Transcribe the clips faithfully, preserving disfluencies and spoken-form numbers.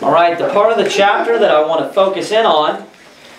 All right, the part of the chapter that I want to focus in on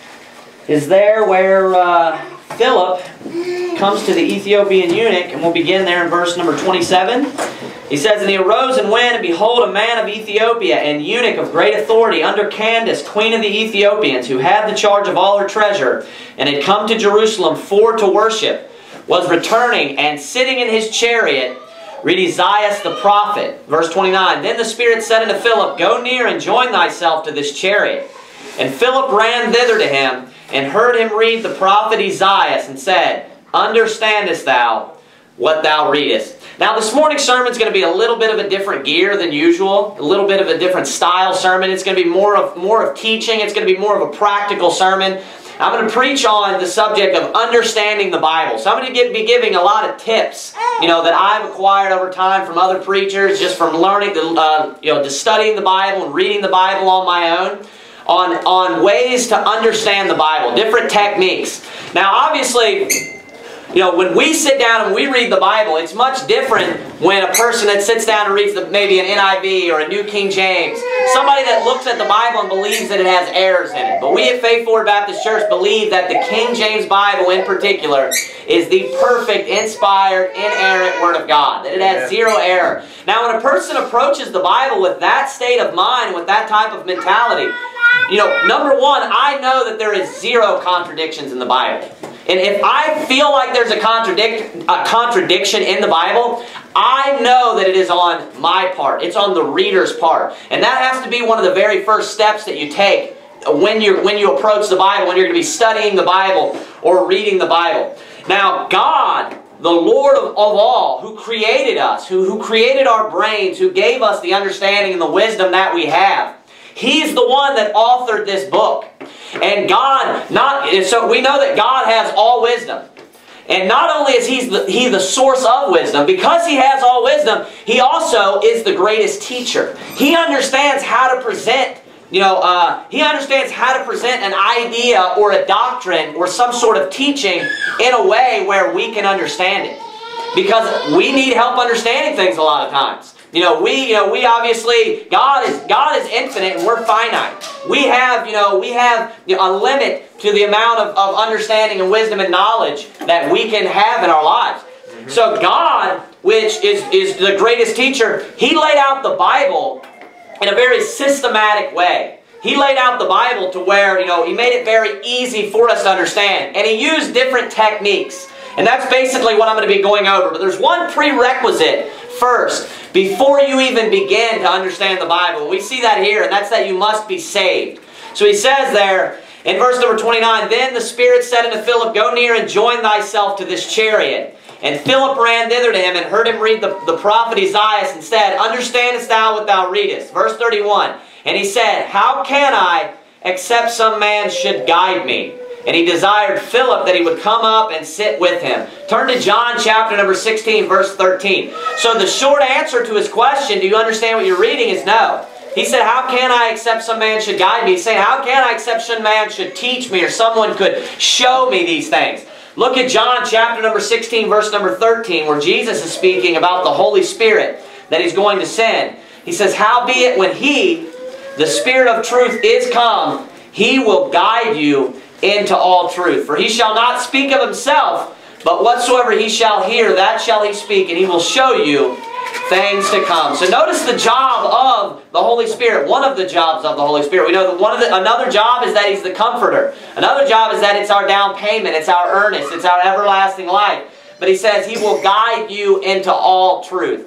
is there where uh, Philip comes to the Ethiopian eunuch, and we'll begin there in verse number twenty-seven. He says, "And he arose and went, and behold, a man of Ethiopia, and eunuch of great authority, under Candace, queen of the Ethiopians, who had the charge of all her treasure, and had come to Jerusalem for to worship, was returning, and sitting in his chariot, read Isaiah the prophet." Verse twenty-nine, "Then the Spirit said unto Philip, Go near and join thyself to this chariot. And Philip ran thither to him, and heard him read the prophet Isaiah, and said, Understandest thou what thou readest?" Now this morning's sermon is going to be a little bit of a different gear than usual, a little bit of a different style sermon. It's going to be more of, more of teaching. It's going to be more of a practical sermon. I'm going to preach on the subject of understanding the Bible. So I'm going to give, be giving a lot of tips, you know, that I've acquired over time from other preachers, just from learning, the, uh, you know, just studying the Bible and reading the Bible on my own, on, on ways to understand the Bible, different techniques. Now obviously, you know, when we sit down and we read the Bible, it's much different when a person that sits down and reads the, maybe an N I V or a New King James. Somebody that looks at the Bible and believes that it has errors in it. But we at Faith Forward Baptist Church believe that the King James Bible in particular is the perfect, inspired, inerrant Word of God. That it has zero error. Now when a person approaches the Bible with that state of mind, with that type of mentality, you know, number one, I know that there is zero contradictions in the Bible. And if I feel like there's a, contradict, a contradiction in the Bible, I know that it is on my part. It's on the reader's part. And that has to be one of the very first steps that you take when, you're, when you approach the Bible, when you're going to be studying the Bible or reading the Bible. Now, God, the Lord of, of all, who created us, who, who created our brains, who gave us the understanding and the wisdom that we have, He's the one that authored this book. And God, not so we know that God has all wisdom. And not only is he the, he the source of wisdom, because He has all wisdom, He also is the greatest teacher. He understands how to present, you know, uh, He understands how to present an idea or a doctrine or some sort of teaching in a way where we can understand it. Because we need help understanding things a lot of times. You know, we, you know, we obviously, God is, God is infinite and we're finite. We have, you know, we have you know, a limit to the amount of, of understanding and wisdom and knowledge that we can have in our lives. Mm-hmm. So God, which is, is the greatest teacher, He laid out the Bible in a very systematic way. He laid out the Bible to where, you know, He made it very easy for us to understand. And He used different techniques. And that's basically what I'm going to be going over. But there's one prerequisite first, before you even begin to understand the Bible. We see that here, and that's that you must be saved. So he says there, in verse number twenty-nine, "Then the Spirit said unto Philip, Go near and join thyself to this chariot. And Philip ran thither to him, and heard him read the, the prophet Isaiah, and said, Understandest thou what thou readest?" Verse thirty-one, "And he said, How can I, except some man should guide me? And he desired Philip that he would come up and sit with him." Turn to John chapter number sixteen, verse thirteen. So the short answer to his question, do you understand what you're reading, is no. He said, how can I except some man should guide me? He's saying, how can I except some man should teach me or someone could show me these things? Look at John chapter number sixteen, verse number thirteen, where Jesus is speaking about the Holy Spirit that He's going to send. He says, "Howbeit when He, the Spirit of truth, is come, He will guide you into all truth. For He shall not speak of Himself, but whatsoever He shall hear, that shall He speak, and He will show you things to come." So notice the job of the Holy Spirit. One of the jobs of the Holy Spirit. We know that one of the, another job is that He's the Comforter. Another job is that it's our down payment, it's our earnest, it's our everlasting life. But He says He will guide you into all truth.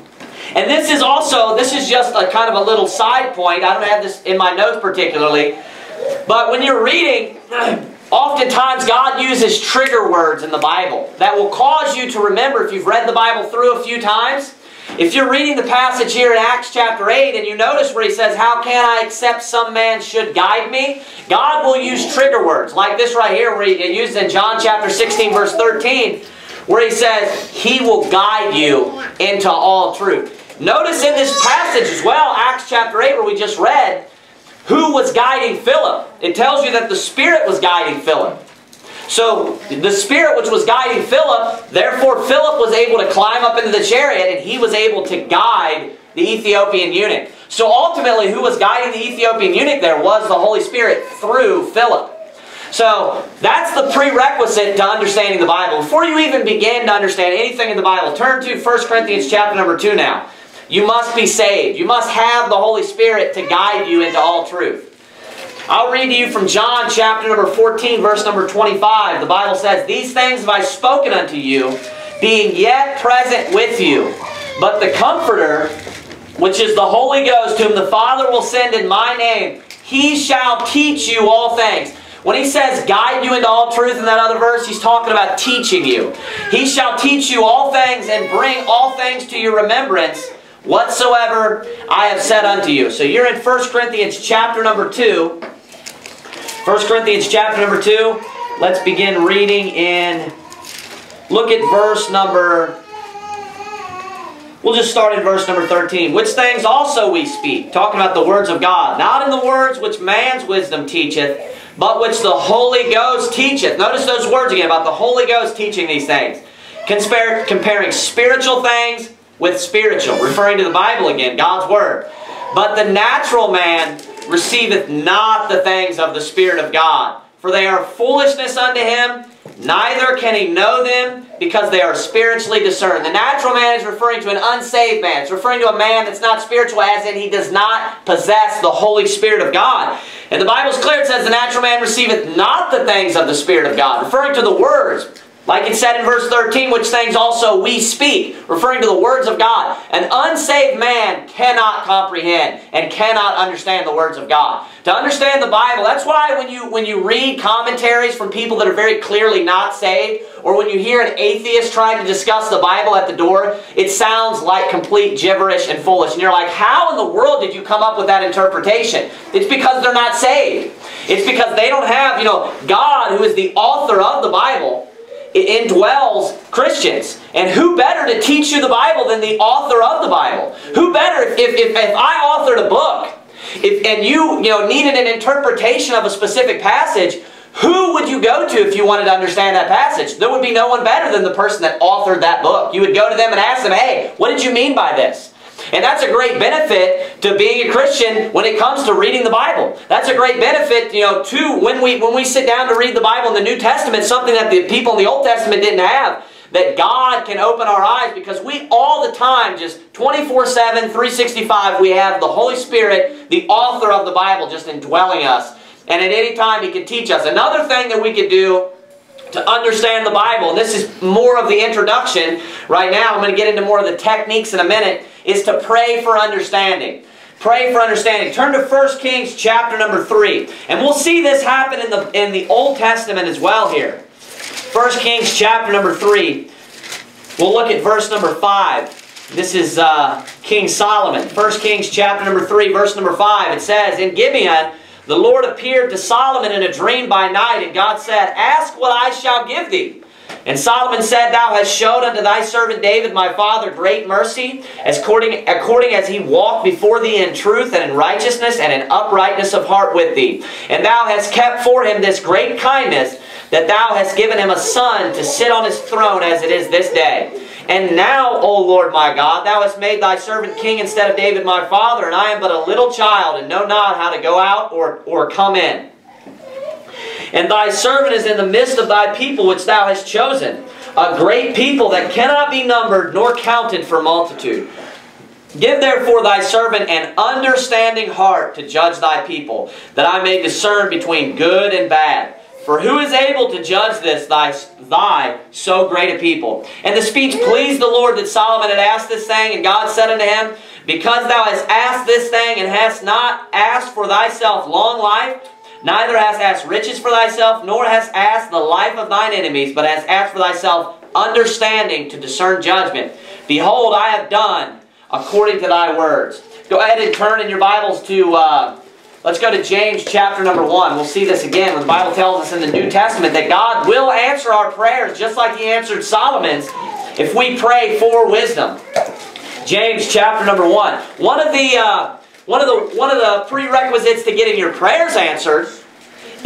And this is also, this is just a kind of a little side point. I don't have this in my notes particularly. But when you're reading, oftentimes God uses trigger words in the Bible that will cause you to remember, if you've read the Bible through a few times. If you're reading the passage here in Acts chapter eight and you notice where he says, "How can I except some man should guide me?" God will use trigger words like this right here, where he uses in John chapter sixteen verse thirteen, where he says, "He will guide you into all truth." Notice in this passage as well, Acts chapter eight, where we just read, who was guiding Philip? It tells you that the Spirit was guiding Philip. So the Spirit which was guiding Philip, therefore Philip was able to climb up into the chariot and he was able to guide the Ethiopian eunuch. So ultimately who was guiding the Ethiopian eunuch there was the Holy Spirit through Philip. So that's the prerequisite to understanding the Bible. Before you even begin to understand anything in the Bible, turn to First Corinthians chapter number two now. You must be saved. You must have the Holy Spirit to guide you into all truth. I'll read to you from John chapter number fourteen, verse number twenty-five. The Bible says, "These things have I spoken unto you, being yet present with you. But the Comforter, which is the Holy Ghost, whom the Father will send in my name, He shall teach you all things." When he says guide you into all truth in that other verse, he's talking about teaching you. "He shall teach you all things and bring all things to your remembrance, whatsoever I have said unto you." So you're in First Corinthians chapter number two. First Corinthians chapter number two. Let's begin reading in, look at verse number, we'll just start in verse number thirteen. "Which things also we speak," talking about the words of God, "not in the words which man's wisdom teacheth, but which the Holy Ghost teacheth." Notice those words again about the Holy Ghost teaching these things. Compare, comparing spiritual things with spiritual, referring to the Bible again, God's Word. "But the natural man receiveth not the things of the Spirit of God, for they are foolishness unto him, neither can he know them, because they are spiritually discerned." The natural man is referring to an unsaved man. It's referring to a man that's not spiritual, as in he does not possess the Holy Spirit of God. And the Bible's clear. It says the natural man receiveth not the things of the Spirit of God, referring to the words. Like it said in verse thirteen, "which things also we speak," referring to the words of God. An unsaved man cannot comprehend and cannot understand the words of God. To understand the Bible, that's why when you, when you read commentaries from people that are very clearly not saved, or when you hear an atheist trying to discuss the Bible at the door, it sounds like complete gibberish and foolish. And you're like, how in the world did you come up with that interpretation? It's because they're not saved. It's because they don't have, you know, God, who is the author of the Bible, it indwells Christians. And who better to teach you the Bible than the author of the Bible? Who better, if, if, if, if I authored a book, if, and you, you know, needed an interpretation of a specific passage, who would you go to if you wanted to understand that passage? There would be no one better than the person that authored that book. You would go to them and ask them, "Hey, what did you mean by this?" And that's a great benefit to being a Christian when it comes to reading the Bible. That's a great benefit, you know, to when we, when we sit down to read the Bible in the New Testament, something that the people in the Old Testament didn't have, that God can open our eyes, because we all the time, just twenty-four seven, three sixty-five, we have the Holy Spirit, the author of the Bible, just indwelling us. And at any time He can teach us. Another thing that we could do to understand the Bible, and this is more of the introduction right now, I'm going to get into more of the techniques in a minute, is to pray for understanding. Pray for understanding. Turn to First Kings chapter number three. And we'll see this happen in the, in the Old Testament as well here. First Kings chapter number three. We'll look at verse number five. This is uh, King Solomon. First Kings chapter number three, verse number five. It says, "In Gibeon the Lord appeared to Solomon in a dream by night, and God said, Ask what I shall give thee. And Solomon said, Thou hast showed unto thy servant David my father great mercy, as according, according as he walked before thee in truth and in righteousness and in uprightness of heart with thee. And thou hast kept for him this great kindness, that thou hast given him a son to sit on his throne as it is this day. And now, O Lord my God, thou hast made thy servant king instead of David my father, and I am but a little child, and know not how to go out or, or come in. And thy servant is in the midst of thy people which thou hast chosen, a great people that cannot be numbered nor counted for multitude. Give therefore thy servant an understanding heart to judge thy people, that I may discern between good and bad. For who is able to judge this, thy, thy so great a people? And the speech pleased the Lord that Solomon had asked this thing, and God said unto him, Because thou hast asked this thing, and hast not asked for thyself long life, neither hast asked riches for thyself, nor hast asked the life of thine enemies, but hast asked for thyself understanding to discern judgment. Behold, I have done according to thy words. Go ahead and turn in your Bibles to... Uh, Let's go to James chapter number one. We'll see this again when the Bible tells us in the New Testament that God will answer our prayers just like He answered Solomon's if we pray for wisdom. James chapter number one. One of the uh, one of the one of the prerequisites to getting your prayers answered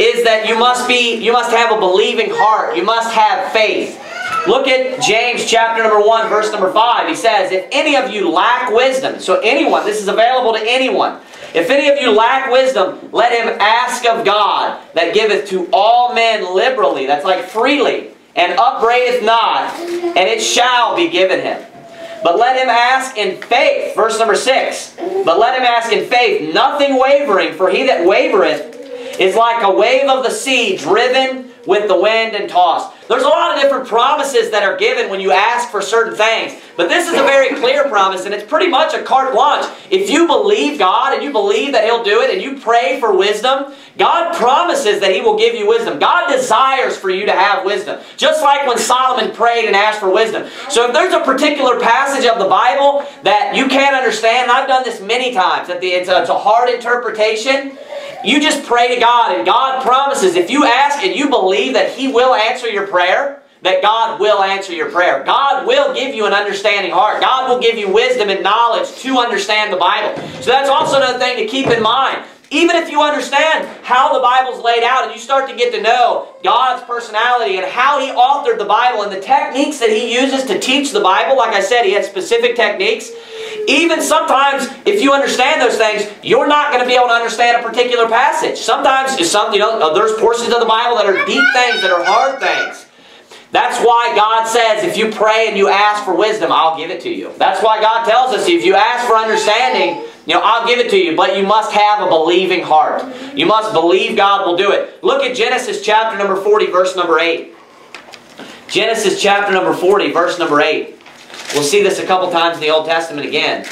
is that you must be, you must have a believing heart. You must have faith. Look at James chapter number one, verse number five. He says, if any of you lack wisdom, so anyone, this is available to anyone. If any of you lack wisdom, let him ask of God, that giveth to all men liberally, that's like freely, and upbraideth not, and it shall be given him. But let him ask in faith, verse number six, but let him ask in faith, nothing wavering, for he that wavereth is like a wave of the sea, driven with the wind and tossed. There's a lot of different promises that are given when you ask for certain things. But this is a very clear promise, and it's pretty much a carte blanche. If you believe God, and you believe that He'll do it, and you pray for wisdom, God promises that He will give you wisdom. God desires for you to have wisdom. Just like when Solomon prayed and asked for wisdom. So if there's a particular passage of the Bible that you can't understand, and I've done this many times, that it's a, it's a hard interpretation, you just pray to God, and God promises, if you ask and you believe that He will answer your prayer, that God will answer your prayer. God will give you an understanding heart. God will give you wisdom and knowledge to understand the Bible. So that's also another thing to keep in mind. Even if you understand how the Bible's laid out and you start to get to know God's personality and how He authored the Bible and the techniques that He uses to teach the Bible, like I said, He has specific techniques. Even sometimes, if you understand those things, you're not going to be able to understand a particular passage. Sometimes, some, you know, there's portions of the Bible that are deep things, that are hard things. That's why God says, if you pray and you ask for wisdom, I'll give it to you. That's why God tells us, if you ask for understanding, you know, I'll give it to you, but you must have a believing heart. You must believe God will do it. Look at Genesis chapter number forty, verse number eight. Genesis chapter number forty, verse number eight. We'll see this a couple times in the Old Testament again.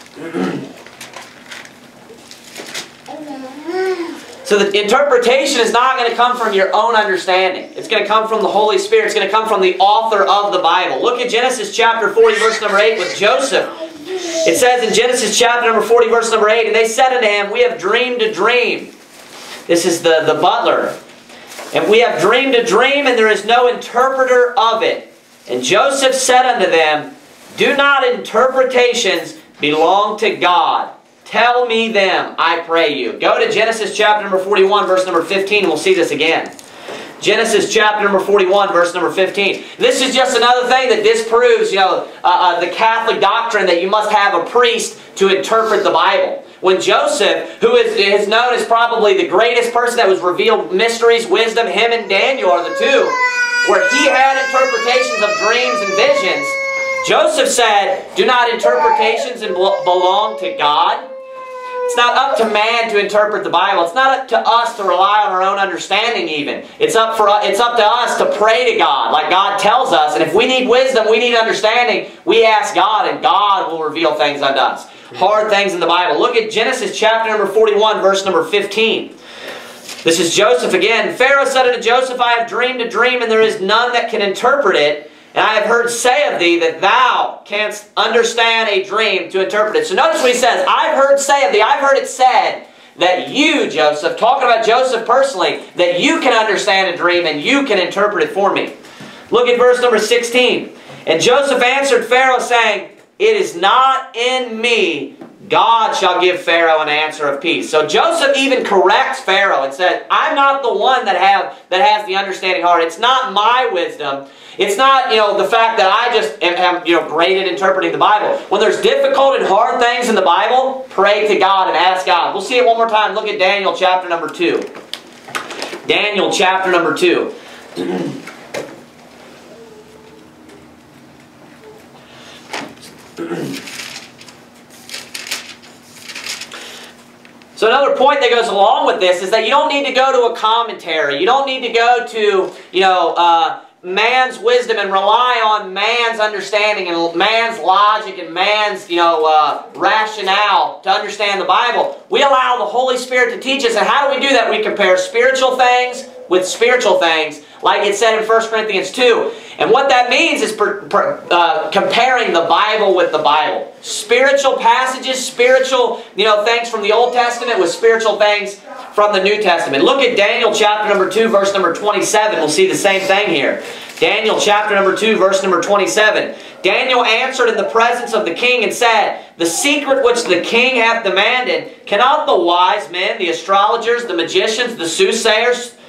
So the interpretation is not going to come from your own understanding. It's going to come from the Holy Spirit. It's going to come from the author of the Bible. Look at Genesis chapter forty, verse number eight with Joseph. It says in Genesis chapter number forty, verse number eight, and they said unto him, we have dreamed a dream. This is the, the butler. And we have dreamed a dream, and there is no interpreter of it. And Joseph said unto them, do not interpretations belong to God? Tell me them, I pray you. Go to Genesis chapter number forty-one, verse number fifteen, and we'll see this again. Genesis chapter number forty-one, verse number fifteen. This is just another thing that disproves, you know, uh, uh, the Catholic doctrine that you must have a priest to interpret the Bible. When Joseph, who is, is known as probably the greatest person that was revealed mysteries, wisdom, him and Daniel are the two, where he had interpretations of dreams and visions, Joseph said, do not interpretations belong to God? It's not up to man to interpret the Bible. It's not up to us to rely on our own understanding even. It's up, for, it's up to us to pray to God like God tells us. And if we need wisdom, we need understanding, we ask God and God will reveal things unto us. Hard things in the Bible. Look at Genesis chapter number forty-one, verse number fifteen. This is Joseph again. Pharaoh said unto Joseph, I have dreamed a dream, and there is none that can interpret it. And I have heard say of thee that thou canst understand a dream to interpret it. So notice what he says. I've heard say of thee. I've heard it said that you, Joseph, talking about Joseph personally, that you can understand a dream and you can interpret it for me. Look at verse number sixteen. And Joseph answered Pharaoh, saying, it is not in me. God shall give Pharaoh an answer of peace. So Joseph even corrects Pharaoh and said, I'm not the one that have that has the understanding heart. It's not my wisdom. It's not, you know, the fact that I just am, am you know, great at interpreting the Bible. When there's difficult and hard things in the Bible, pray to God and ask God. We'll see it one more time. Look at Daniel chapter number two. Daniel chapter number two. So another point that goes along with this is that you don't need to go to a commentary. You don't need to go to, you know, uh, man's wisdom and rely on man's understanding and man's logic and man's, you know, uh, rationale to understand the Bible. We allow the Holy Spirit to teach us. And how do we do that? We compare spiritual things with spiritual things, like it said in First Corinthians two. And what that means is per, per, uh, comparing the Bible with the Bible. Spiritual passages, spiritual, you know, things from the Old Testament with spiritual things from the New Testament. Look at Daniel chapter number two, verse number twenty-seven. We'll see the same thing here. Daniel chapter number two, verse number twenty-seven. Daniel answered in the presence of the king and said, the secret which the king hath demanded, cannot the wise men, the astrologers, the magicians, the soothsayers,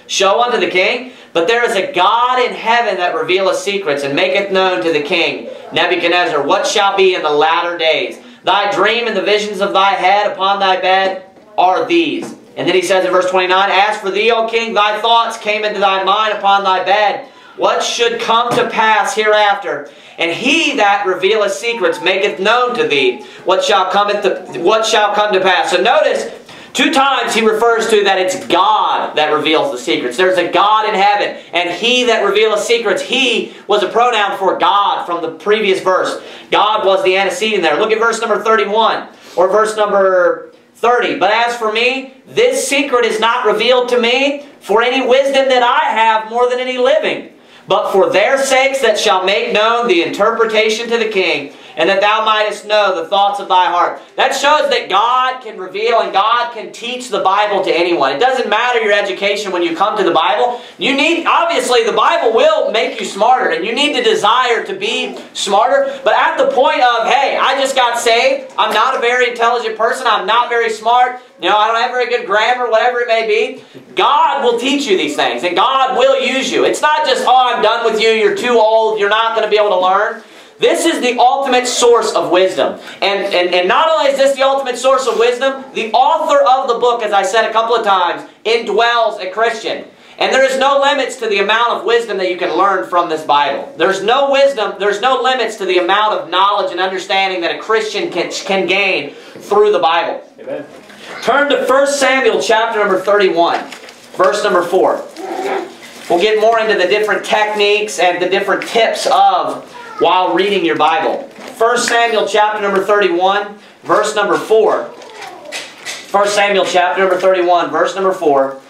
show unto the king? But there is a God in heaven that revealeth secrets, and maketh known to the king Nebuchadnezzar what shall be in the latter days. Thy dream and the visions of thy head upon thy bed are these. And then he says in verse twenty-nine, As for thee, O king, thy thoughts came into thy mind upon thy bed, what should come to pass hereafter. And he that revealeth secrets maketh known to thee what shall come to, what shall come to pass. So notice, two times he refers to that it's God that reveals the secrets. There's a God in heaven. And he that revealeth secrets, he was a pronoun for God from the previous verse. God was the antecedent there. Look at verse number thirty-one, or verse number thirty. But as for me, this secret is not revealed to me for any wisdom that I have more than any living, but for their sakes that shall make known the interpretation to the king, and that thou mightest know the thoughts of thy heart. That shows that God can reveal and God can teach the Bible to anyone. It doesn't matter your education when you come to the Bible. You need, obviously, the Bible will make you smarter, and you need to desire to be smarter. But at the point of, hey, I just got saved, I'm not a very intelligent person, I'm not very smart, you know, I don't have very good grammar, whatever it may be, God will teach you these things, and God will use you. It's not just, oh, I'm done with you, you're too old, you're not going to be able to learn. This is the ultimate source of wisdom. And, and, and not only is this the ultimate source of wisdom, the author of the book, as I said a couple of times, indwells a Christian. And there is no limits to the amount of wisdom that you can learn from this Bible. There's no wisdom, there's no limits to the amount of knowledge and understanding that a Christian can, can gain through the Bible. Amen. Turn to First Samuel chapter number thirty-one, verse number four. We'll get more into the different techniques and the different tips of while reading your Bible. First Samuel chapter number thirty-one, verse number four. First Samuel chapter number thirty-one, verse number four.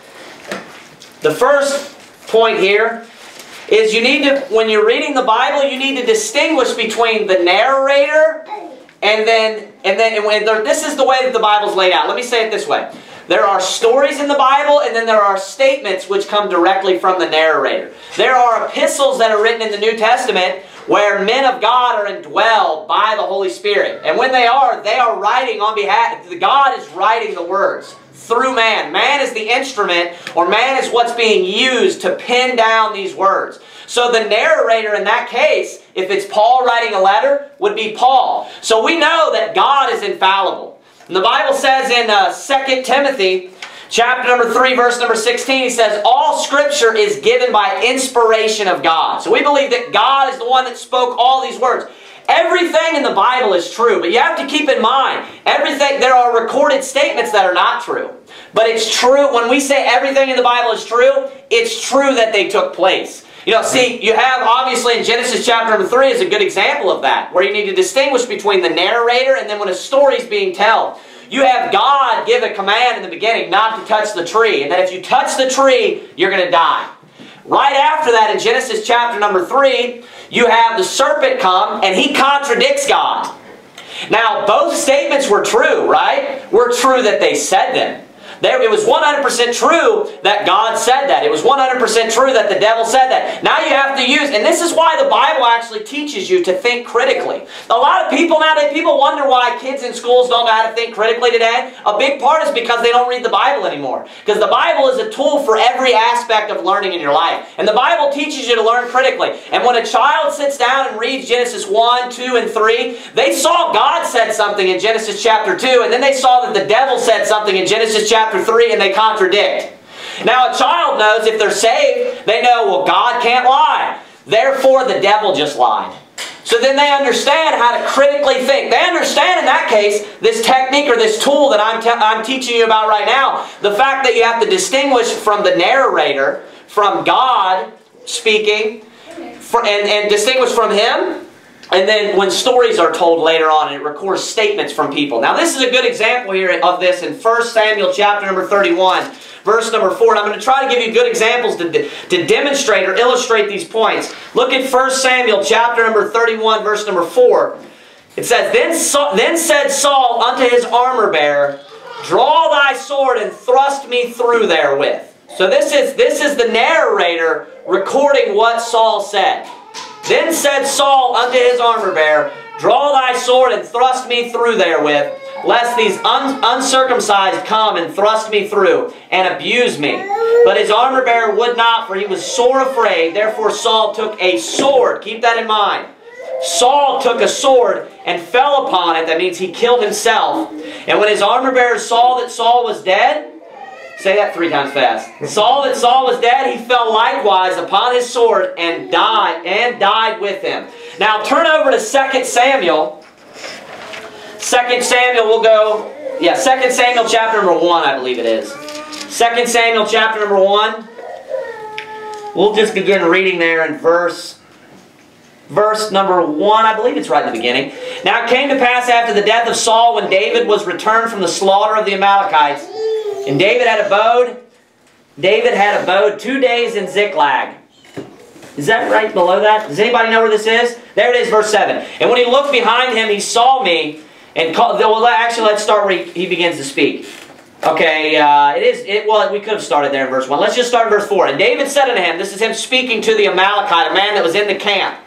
The first point here is you need to, when you're reading the Bible, you need to distinguish between the narrator and then, and then, and when there, this is the way that the Bible's laid out. Let me say it this way. There are stories in the Bible, and then there are statements which come directly from the narrator. There are epistles that are written in the New Testament where men of God are indwelled by the Holy Spirit. And when they are, they are writing on behalf, God is writing the words through man. Man is the instrument, or man is what's being used to pen down these words. So the narrator in that case, if it's Paul writing a letter, would be Paul. So we know that God is infallible. And the Bible says in uh, Second Timothy chapter number three, verse number sixteen, he says, all Scripture is given by inspiration of God. So we believe that God is the one that spoke all these words. Everything in the Bible is true, but you have to keep in mind, everything, there are recorded statements that are not true. But it's true, when we say everything in the Bible is true, it's true that they took place. You know, see, you have, obviously, in Genesis chapter number three is a good example of that, where you need to distinguish between the narrator and then when a story is being told. You have God give a command in the beginning not to touch the tree, and that if you touch the tree, you're going to die. Right after that, in Genesis chapter number three, you have the serpent come, and he contradicts God. Now, both statements were true, right? Were true that they said them. There, it was one hundred percent true that God said that. It was one hundred percent true that the devil said that. Now you have to use, and this is why the Bible actually teaches you to think critically. A lot of people nowadays, people wonder why kids in schools don't know how to think critically today. A big part is because they don't read the Bible anymore. Because the Bible is a tool for every aspect of learning in your life. And the Bible teaches you to learn critically. And when a child sits down and reads Genesis one, two, and three, they saw God said something in Genesis chapter two, and then they saw that the devil said something in Genesis chapter three, and they contradict. Now a child knows if they're saved, they know, well, God can't lie. Therefore, the devil just lied. So then they understand how to critically think. They understand in that case, this technique or this tool that I'm, I'm teaching you about right now, the fact that you have to distinguish from the narrator, from God speaking, for, and, and distinguish from Him. And then when stories are told later on, it records statements from people. Now this is a good example here of this in First Samuel chapter number thirty-one, verse number four. And I'm going to try to give you good examples to, to demonstrate or illustrate these points. Look at First Samuel chapter number thirty-one, verse number four. It says, Then, Saul, then said Saul unto his armor-bearer, Draw thy sword and thrust me through therewith. So this is, this is the narrator recording what Saul said. Then said Saul unto his armor-bearer, Draw thy sword and thrust me through therewith. lest these un uncircumcised come and thrust me through and abuse me. But his armor-bearer would not, for he was sore afraid. Therefore Saul took a sword. Keep that in mind. Saul took a sword and fell upon it. That means he killed himself. And when his armor-bearer saw that Saul was dead, say that three times fast. Saw that Saul was dead, he fell likewise upon his sword and died, and died with him. Now turn over to Second Samuel. Second Samuel, we'll go, yeah, Second Samuel chapter number one, I believe it is. Second Samuel chapter number one. We'll just begin reading there in verse, verse number one. I believe it's right in the beginning. Now it came to pass after the death of Saul, when David was returned from the slaughter of the Amalekites, and David had abode, David had abode two days in Ziklag. Is that right below that? Does anybody know where this is? There it is, verse seven. And when he looked behind him, he saw me, and called, well, actually, let's start where he, he begins to speak. Okay, uh, it is, it, well, we could have started there in verse one. Let's just start in verse four. And David said unto him, this is him speaking to the Amalekite, a man that was in the camp.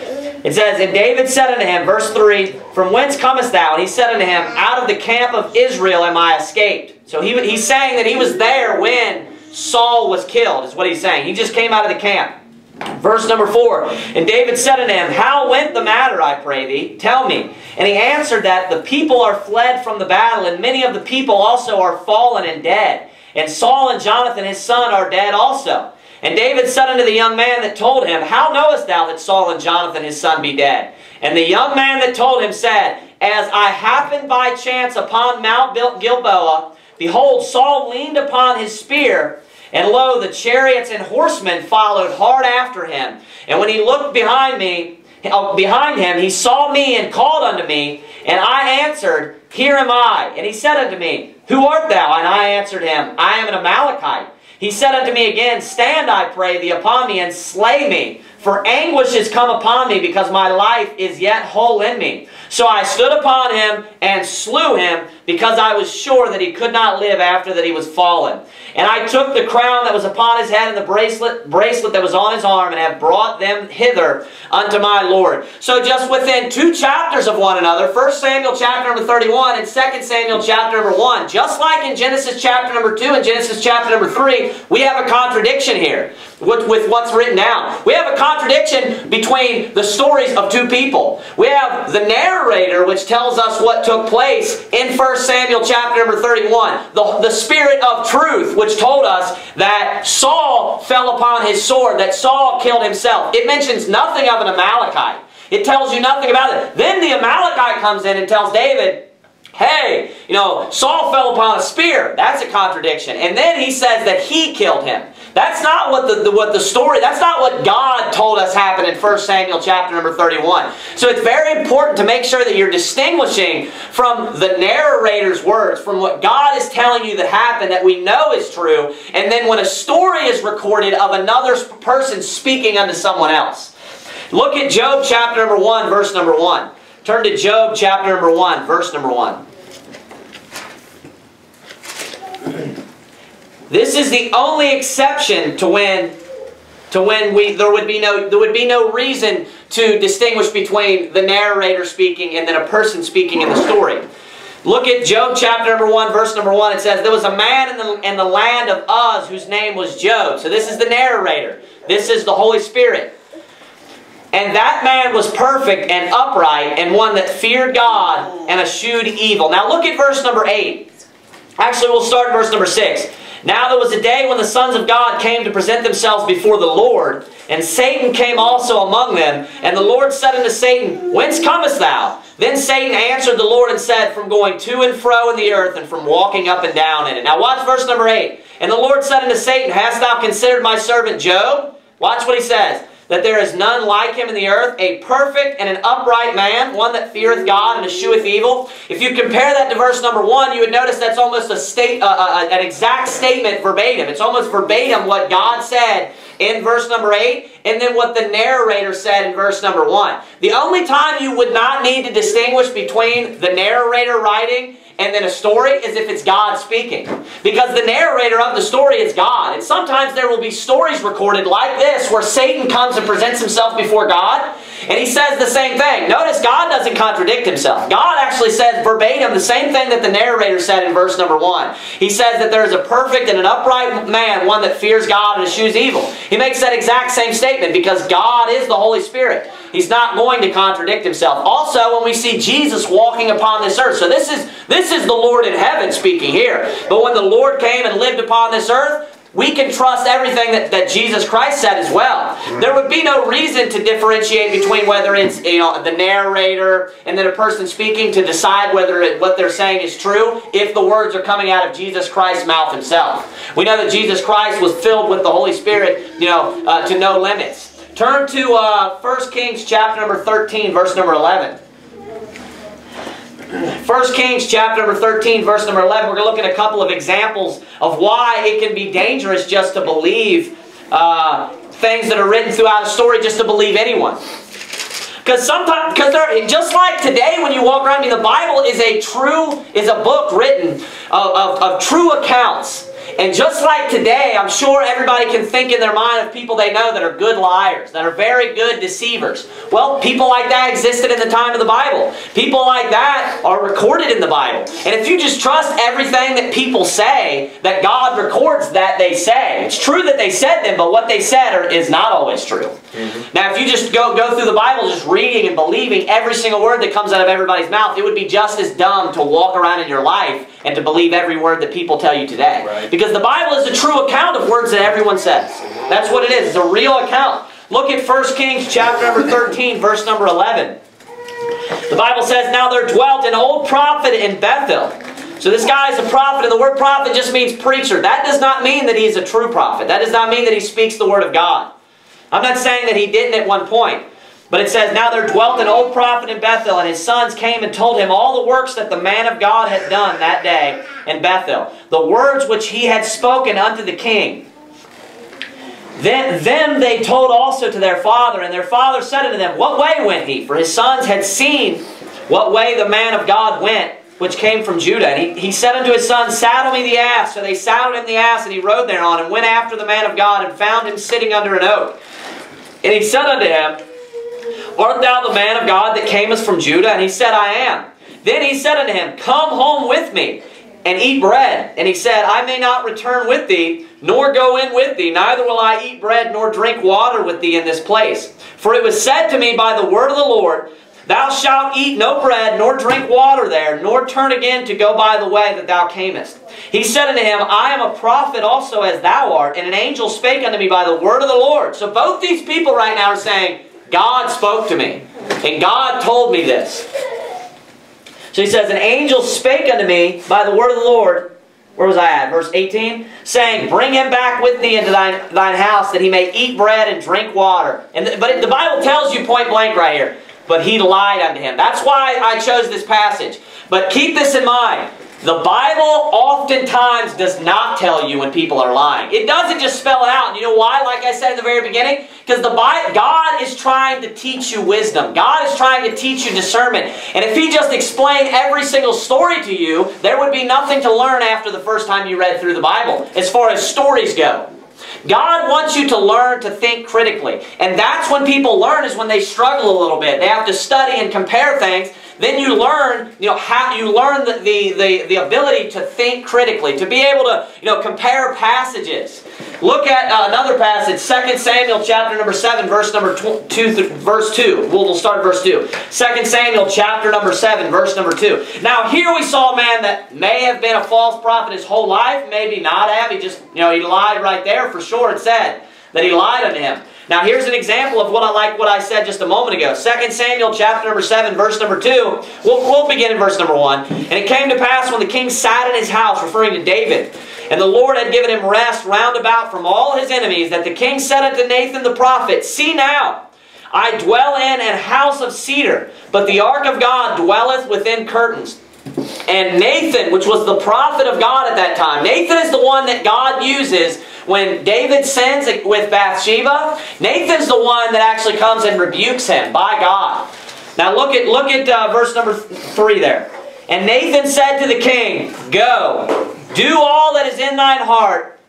It says, and David said unto him, verse three, from whence comest thou? And he said unto him, out of the camp of Israel am I escaped. So he, he's saying that he was there when Saul was killed, is what he's saying. He just came out of the camp. Verse number four, and David said unto him, how went the matter, I pray thee? Tell me. And he answered that the people are fled from the battle, and many of the people also are fallen and dead. And Saul and Jonathan his son are dead also. And David said unto the young man that told him, how knowest thou that Saul and Jonathan his son be dead? And the young man that told him said, as I happened by chance upon Mount Gilboa, behold, Saul leaned upon his spear, and lo, the chariots and horsemen followed hard after him. And when he looked behind me, behind him, he saw me and called unto me, and I answered, here am I. And he said unto me, who art thou? And I answered him, I am an Amalekite. He said unto me again, stand, I pray thee, upon me, and slay me. For anguish is come upon me, because my life is yet whole in me. So I stood upon him and slew him, because I was sure that he could not live after that he was fallen. And I took the crown that was upon his head and the bracelet, bracelet that was on his arm, and have brought them hither unto my Lord. So just within two chapters of one another, First Samuel chapter number thirty-one and Second Samuel chapter number one, just like in Genesis chapter number two and Genesis chapter number three, we have a contradiction here with, with what's written down. We have a contradiction between the stories of two people. We have the narrator, which tells us what took place in First Samuel chapter number thirty-one. The, the Spirit of truth, which told us that Saul fell upon his sword, that Saul killed himself. It mentions nothing of an Amalekite. It tells you nothing about it. Then the Amalekite comes in and tells David, hey, you know, Saul fell upon a spear. That's a contradiction. And then he says that he killed him. That's not what the, the, what the story, that's not what God told us happened in First Samuel chapter number thirty-one. So it's very important to make sure that you're distinguishing from the narrator's words, from what God is telling you that happened that we know is true, and then when a story is recorded of another person speaking unto someone else. Look at Job chapter number one, verse number one. Turn to Job chapter number one, verse number one. This is the only exception to when, to when we there would be no there would be no reason to distinguish between the narrator speaking and then a person speaking in the story. Look at Job chapter number one, verse number one. It says, there was a man in the, in the land of Uz whose name was Job. So this is the narrator. This is the Holy Spirit. And that man was perfect and upright, and one that feared God and eschewed evil. Now look at verse number eight. Actually, we'll start at verse number six. Now there was a day when the sons of God came to present themselves before the Lord, and Satan came also among them. And the Lord said unto Satan, whence comest thou? Then Satan answered the Lord and said, from going to and fro in the earth, and from walking up and down in it. Now watch verse number eight. And the Lord said unto Satan, hast thou considered my servant Job? Watch what he says. That there is none like him in the earth, a perfect and an upright man, one that feareth God and escheweth evil. If you compare that to verse number one, you would notice that's almost a state, uh, uh, an exact statement verbatim. It's almost verbatim what God said in verse number eight, and then what the narrator said in verse number one. The only time you would not need to distinguish between the narrator writing and then a story is if it's God speaking. Because the narrator of the story is God. And sometimes there will be stories recorded like this where Satan comes and presents himself before God. And he says the same thing. Notice God doesn't contradict himself. God actually says verbatim the same thing that the narrator said in verse number one. He says that there is a perfect and an upright man, one that fears God and eschews evil. He makes that exact same statement because God is the Holy Spirit. He's not going to contradict himself. Also, when we see Jesus walking upon this earth, so this is, this is the Lord in heaven speaking here. But when the Lord came and lived upon this earth, we can trust everything that, that Jesus Christ said as well. There would be no reason to differentiate between whether it's, you know, the narrator and then a person speaking to decide whether it, what they're saying is true if the words are coming out of Jesus Christ's mouth himself. We know that Jesus Christ was filled with the Holy Spirit, you know, uh, to no limits. Turn to uh, First Kings chapter number thirteen, verse number eleven. First Kings chapter number thirteen, verse number eleven. We're going to look at a couple of examples of why it can be dangerous just to believe uh, things that are written throughout a story, just to believe anyone. Because sometimes, because they're just like today, when you walk around, I mean, the Bible is a true, is a book written of, of, of true accounts. And just like today, I'm sure everybody can think in their mind of people they know that are good liars, that are very good deceivers. Well, people like that existed in the time of the Bible. People like that are recorded in the Bible. And if you just trust everything that people say, that God records that they say. It's true that they said them, but what they said are, is not always true. Mm-hmm. Now, if you just go, go through the Bible just reading and believing every single word that comes out of everybody's mouth, it would be just as dumb to walk around in your life and to believe every word that people tell you today. Right. Because the Bible is a true account of words that everyone says. That's what it is. It's a real account. Look at First Kings chapter number thirteen, verse number eleven. The Bible says, "Now there dwelt an old prophet in Bethel." So this guy is a prophet, and the word prophet just means preacher. That does not mean that he is a true prophet. That does not mean that he speaks the word of God. I'm not saying that he didn't at one point. But it says, "Now there dwelt an old prophet in Bethel, and his sons came and told him all the works that the man of God had done that day in Bethel, the words which he had spoken unto the king. Then, then they told also to their father, and their father said unto them, What way went he? For his sons had seen what way the man of God went, which came from Judah. And he, he said unto his sons, Saddle me the ass. So they saddled him the ass, and he rode thereon, and went after the man of God, and found him sitting under an oak. And he said unto him, Art thou the man of God that camest from Judah? And he said, I am. Then he said unto him, Come home with me, and eat bread. And he said, I may not return with thee, nor go in with thee, neither will I eat bread nor drink water with thee in this place. For it was said to me by the word of the Lord, Thou shalt eat no bread, nor drink water there, nor turn again to go by the way that thou camest. He said unto him, I am a prophet also as thou art, and an angel spake unto me by the word of the Lord. So both these people right now are saying, God spoke to me, and God told me this. So he says, An angel spake unto me by the word of the Lord. Where was I at? Verse eighteen. Saying, Bring him back with thee into thine, thine house, that he may eat bread and drink water. And the, but it, the Bible tells you point blank right here. But he lied unto him. That's why I chose this passage. But keep this in mind. The Bible oftentimes does not tell you when people are lying. It doesn't just spell it out. You know why? Like I said in the very beginning, because the Bible, God is trying to teach you wisdom. God is trying to teach you discernment. And if He just explained every single story to you, there would be nothing to learn after the first time you read through the Bible, as far as stories go. God wants you to learn to think critically. And that's when people learn, is when they struggle a little bit. They have to study and compare things. Then you learn, you know, how you learn the, the, the, the ability to think critically, to be able to, you know, compare passages. Look at uh, another passage, Second Samuel chapter number seven, verse number two, verse two. We'll, we'll start verse two. Second Samuel chapter number seven, verse number two. Now here we saw a man that may have been a false prophet his whole life, maybe not have. He just, you know, he lied right there for sure. It said that he lied unto him. Now here's an example of what I like what I said just a moment ago. Second Samuel chapter number seven, verse number two. We'll, we'll begin in verse number one. And it came to pass when the king sat in his house, referring to David, and the Lord had given him rest round about from all his enemies, that the king said unto Nathan the prophet, See now, I dwell in an house of cedar, but the ark of God dwelleth within curtains. And Nathan, which was the prophet of God at that time, Nathan is the one that God uses when David sins with Bathsheba. Nathan's the one that actually comes and rebukes him by God. Now look at, look at uh, verse number three there. And Nathan said to the king, Go, do all that is in thine heart,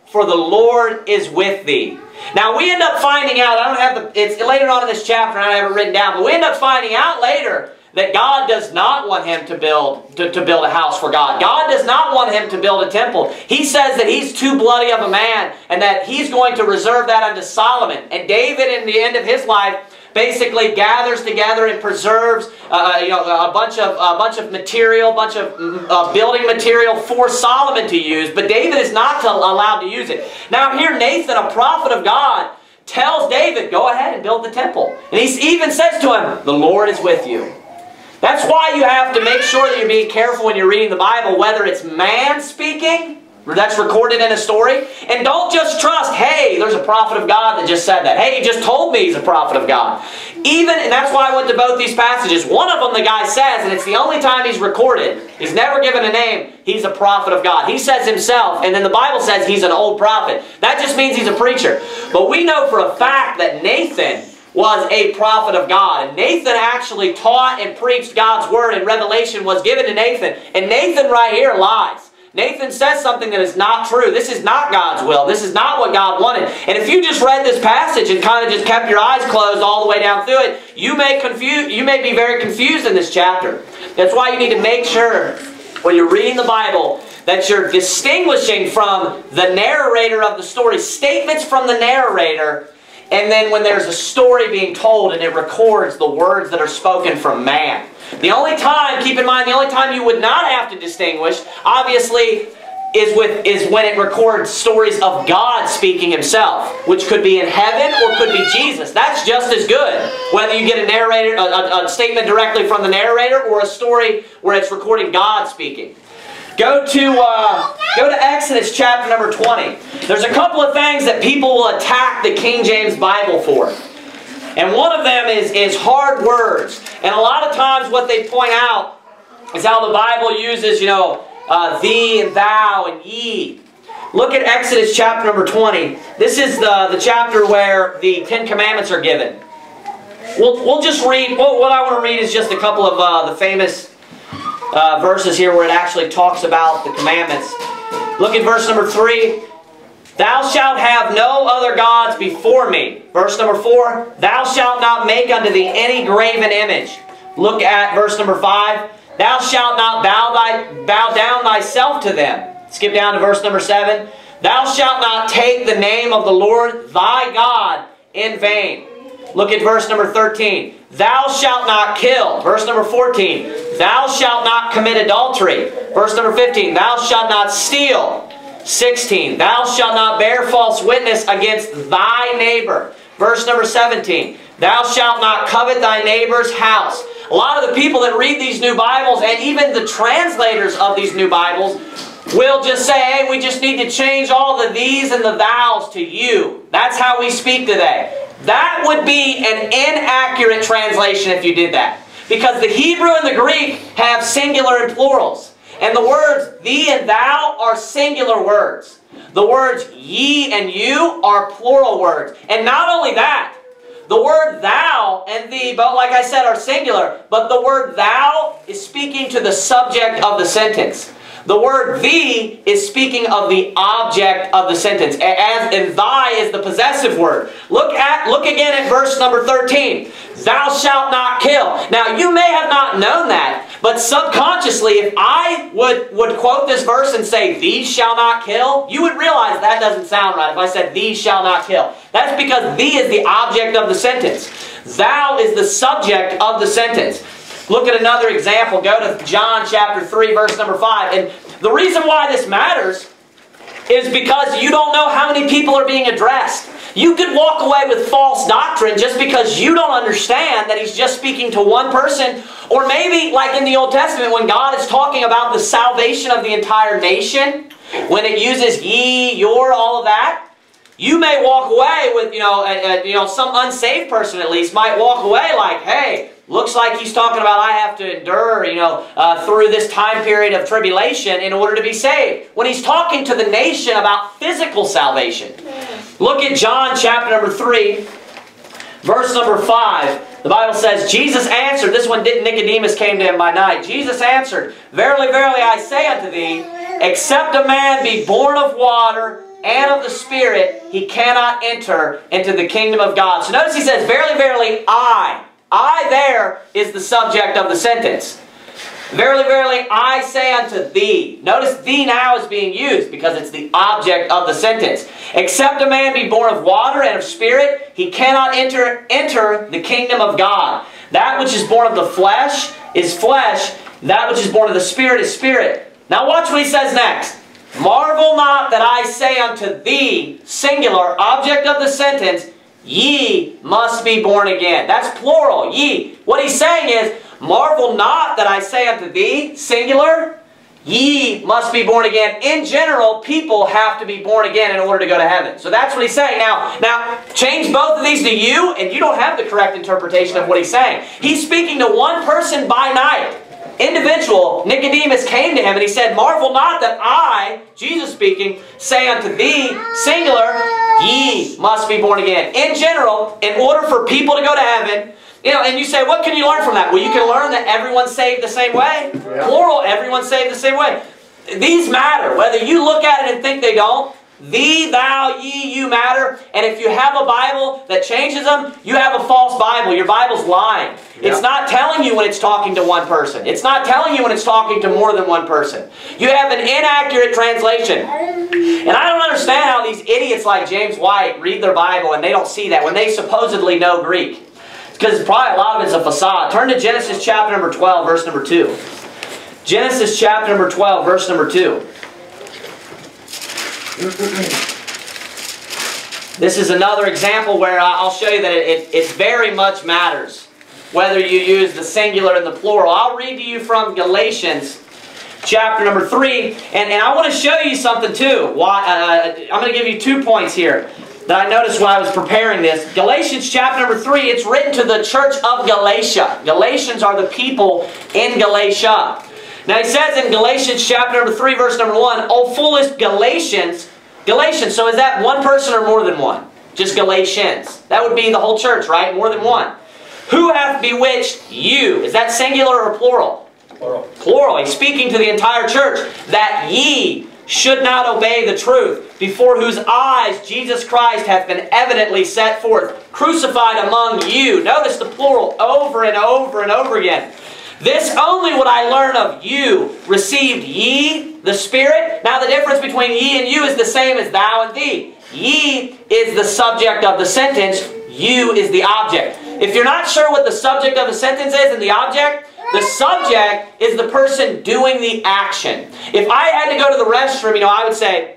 for the Lord is with thee. Now we end up finding out, I don't have the, it's later on in this chapter, and I have it written down, but we end up finding out later that God does not want him to build, to, to build a house for God. God does not want him to build a temple. He says that he's too bloody of a man and that he's going to reserve that unto Solomon. And David, in the end of his life, basically gathers together and preserves uh, you know, a bunch of a bunch of material, a bunch of uh, building material for Solomon to use, but David is not to, allowed to use it. Now here Nathan, a prophet of God, tells David, go ahead and build the temple. And he even says to him, the Lord is with you. That's why you have to make sure that you're being careful when you're reading the Bible, whether it's man speaking, that's recorded in a story. And don't just trust, hey, there's a prophet of God that just said that. Hey, he just told me he's a prophet of God. Even, and that's why I went to both these passages. One of them the guy says, and it's the only time he's recorded, he's never given a name, he's a prophet of God. He says himself, and then the Bible says he's an old prophet. That just means he's a preacher. But we know for a fact that Nathan was a prophet of God. And Nathan actually taught and preached God's word, and revelation was given to Nathan. And Nathan right here lies. Nathan says something that is not true. This is not God's will. This is not what God wanted. And if you just read this passage and kind of just kept your eyes closed all the way down through it, you may confuse, you may be very confused in this chapter. That's why you need to make sure when you're reading the Bible that you're distinguishing from the narrator of the story, statements from the narrator, and then when there's a story being told and it records the words that are spoken from man. The only time, keep in mind, the only time you would not have to distinguish, obviously, is with is when it records stories of God speaking himself, which could be in heaven or could be Jesus. That's just as good. Whether you get a narrator, a, a, a statement directly from the narrator, or a story where it's recording God speaking. Go to, uh, go to Exodus chapter number twenty. There's a couple of things that people will attack the King James Bible for. And one of them is, is hard words. And a lot of times what they point out is how the Bible uses, you know, uh, thee and thou and ye. Look at Exodus chapter number twenty. This is the, the chapter where the Ten Commandments are given. We'll, we'll just read, well, what I want to read is just a couple of uh, the famous Uh, verses here where it actually talks about the commandments. Look at verse number three. Thou shalt have no other gods before me. Verse number four. Thou shalt not make unto thee any graven image. Look at verse number five. Thou shalt not bow, thy, bow down thyself to them. Skip down to verse number seven. Thou shalt not take the name of the Lord thy God in vain. Look at verse number thirteen. Thou shalt not kill. Verse number fourteen. Thou shalt not commit adultery. Verse number fifteen. Thou shalt not steal. sixteen. Thou shalt not bear false witness against thy neighbor. Verse number seventeen. Thou shalt not covet thy neighbor's house. A lot of the people that read these new Bibles, and even the translators of these new Bibles, will just say, hey, we just need to change all the these and the thous to you. That's how we speak today. That would be an inaccurate translation if you did that. Because the Hebrew and the Greek have singular and plurals. And the words thee and thou are singular words. The words ye and you are plural words. And not only that, the word thou and thee, but like I said, are singular. But the word thou is speaking to the subject of the sentence. The word thee is speaking of the object of the sentence, as and thy is the possessive word. Look at look again at verse number thirteen. Thou shalt not kill. Now you may have not known that, but subconsciously, if I would, would quote this verse and say, these shall not kill, you would realize that doesn't sound right if I said, these shall not kill. That's because thee is the object of the sentence. Thou is the subject of the sentence. Look at another example. Go to John chapter three, verse number five. And the reason why this matters is because you don't know how many people are being addressed. You could walk away with false doctrine just because you don't understand that he's just speaking to one person. Or maybe, like in the Old Testament, when God is talking about the salvation of the entire nation, when it uses ye, your, all of that, you may walk away with, you know, a, a, you know, some unsaved person at least might walk away like, hey, looks like he's talking about I have to endure, you know, uh, through this time period of tribulation in order to be saved. When he's talking to the nation about physical salvation. Look at John chapter number three, verse number five. The Bible says, Jesus answered, this one Nicodemus came to him by night. Jesus answered, verily, verily, I say unto thee, except a man be born of water and of the Spirit, he cannot enter into the kingdom of God. So notice he says, verily, verily, I. I there is the subject of the sentence. Verily, verily, I say unto thee. Notice thee now is being used because it's the object of the sentence. Except a man be born of water and of Spirit, he cannot enter, enter the kingdom of God. That which is born of the flesh is flesh. That which is born of the Spirit is spirit. Now watch what he says next. Marvel not that I say unto thee, singular, object of the sentence, ye must be born again. That's plural, ye. What he's saying is, marvel not that I say unto thee, singular, ye must be born again. In general, people have to be born again in order to go to heaven. So that's what he's saying. Now, now, change both of these to you, and you don't have the correct interpretation of what he's saying. He's speaking to one person by night. Individual, Nicodemus came to him and he said, marvel not that I, Jesus speaking, say unto thee, singular, ye must be born again. In general, in order for people to go to heaven, you know, and you say, what can you learn from that? Well, you can learn that everyone's saved the same way. Yeah. Plural, everyone's saved the same way. These matter. Whether you look at it and think they don't, thee, thou, ye, you matter. And if you have a Bible that changes them, you have a false Bible. Your Bible's lying. Yeah. It's not telling you when it's talking to one person. It's not telling you when it's talking to more than one person. You have an inaccurate translation. And I don't understand how these idiots like James White read their Bible and they don't see that when they supposedly know Greek. Because probably a lot of it's a facade. Turn to Genesis chapter number twelve, verse number two. Genesis chapter number twelve, verse number two. This is another example where I'll show you that it, it, it very much matters whether you use the singular and the plural. I'll read to you from Galatians chapter number three. And, and I want to show you something too. Why, uh, I'm going to give you two points here that I noticed when I was preparing this. Galatians chapter number three, it's written to the church of Galatia. Galatians are the people in Galatia. Now he says in Galatians chapter number three, verse number one, O foolish Galatians. Galatians, so is that one person or more than one? Just Galatians. That would be the whole church, right? More than one. Who hath bewitched you? Is that singular or plural? Plural. Plural. He's speaking to the entire church. That ye should not obey the truth, before whose eyes Jesus Christ hath been evidently set forth, crucified among you. Notice the plural over and over and over again. This only would I learn of you. Received ye the Spirit? Now the difference between ye and you is the same as thou and thee. Ye is the subject of the sentence. You is the object. If you're not sure what the subject of the sentence is and the object, the subject is the person doing the action. If I had to go to the restroom, you know, I would say,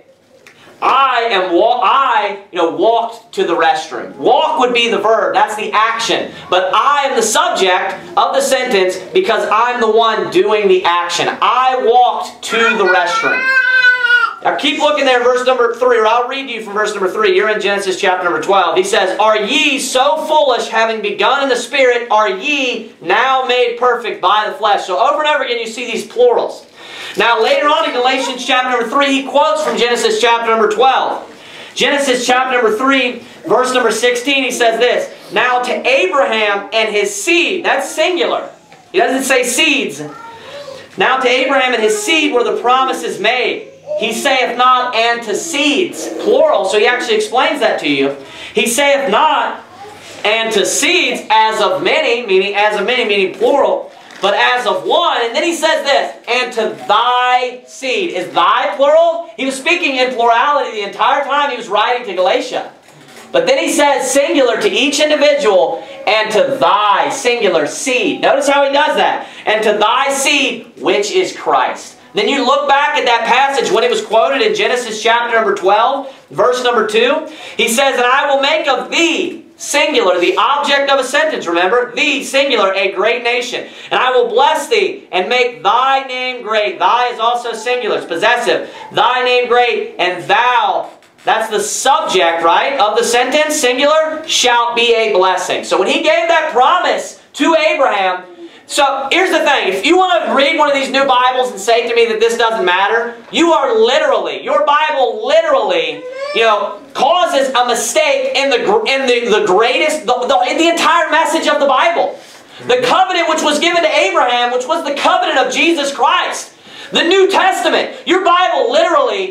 I am wa I, you know, walked to the restroom. Walk would be the verb. That's the action. But I am the subject of the sentence because I'm the one doing the action. I walked to the restroom. Now keep looking there in verse number three, or I'll read to you from verse number three. You're in Genesis chapter number twelve. He says, Are ye so foolish, having begun in the Spirit, are ye now made perfect by the flesh? So over and over again you see these plurals. Now later on in Galatians chapter number three, he quotes from Genesis chapter number twelve. Genesis chapter number three, verse number sixteen, he says this, Now to Abraham and his seed, that's singular. He doesn't say seeds. Now to Abraham and his seed were the promises made. He saith not, and to seeds, plural, so he actually explains that to you. He saith not, and to seeds, as of many, meaning as of many, meaning plural, but as of one. And then he says this, and to thy seed. Is thy plural? He was speaking in plurality the entire time he was writing to Galatia. But then he says singular to each individual, and to thy singular seed. Notice how he does that. And to thy seed, which is Christ. Then you look back at that passage when it was quoted in Genesis chapter number twelve, verse number two. He says, And I will make of thee, singular, the object of a sentence, remember? Thee, singular, a great nation. And I will bless thee, and make thy name great. Thy is also singular, it's possessive. Thy name great, and thou, that's the subject, right, of the sentence, singular, shalt be a blessing. So when he gave that promise to Abraham, so here's the thing, if you want to read one of these new Bibles and say to me that this doesn't matter, you are literally, your Bible literally, you know, causes a mistake in the in the, the greatest, the, the, in the entire message of the Bible. The covenant which was given to Abraham, which was the covenant of Jesus Christ. The New Testament, your Bible literally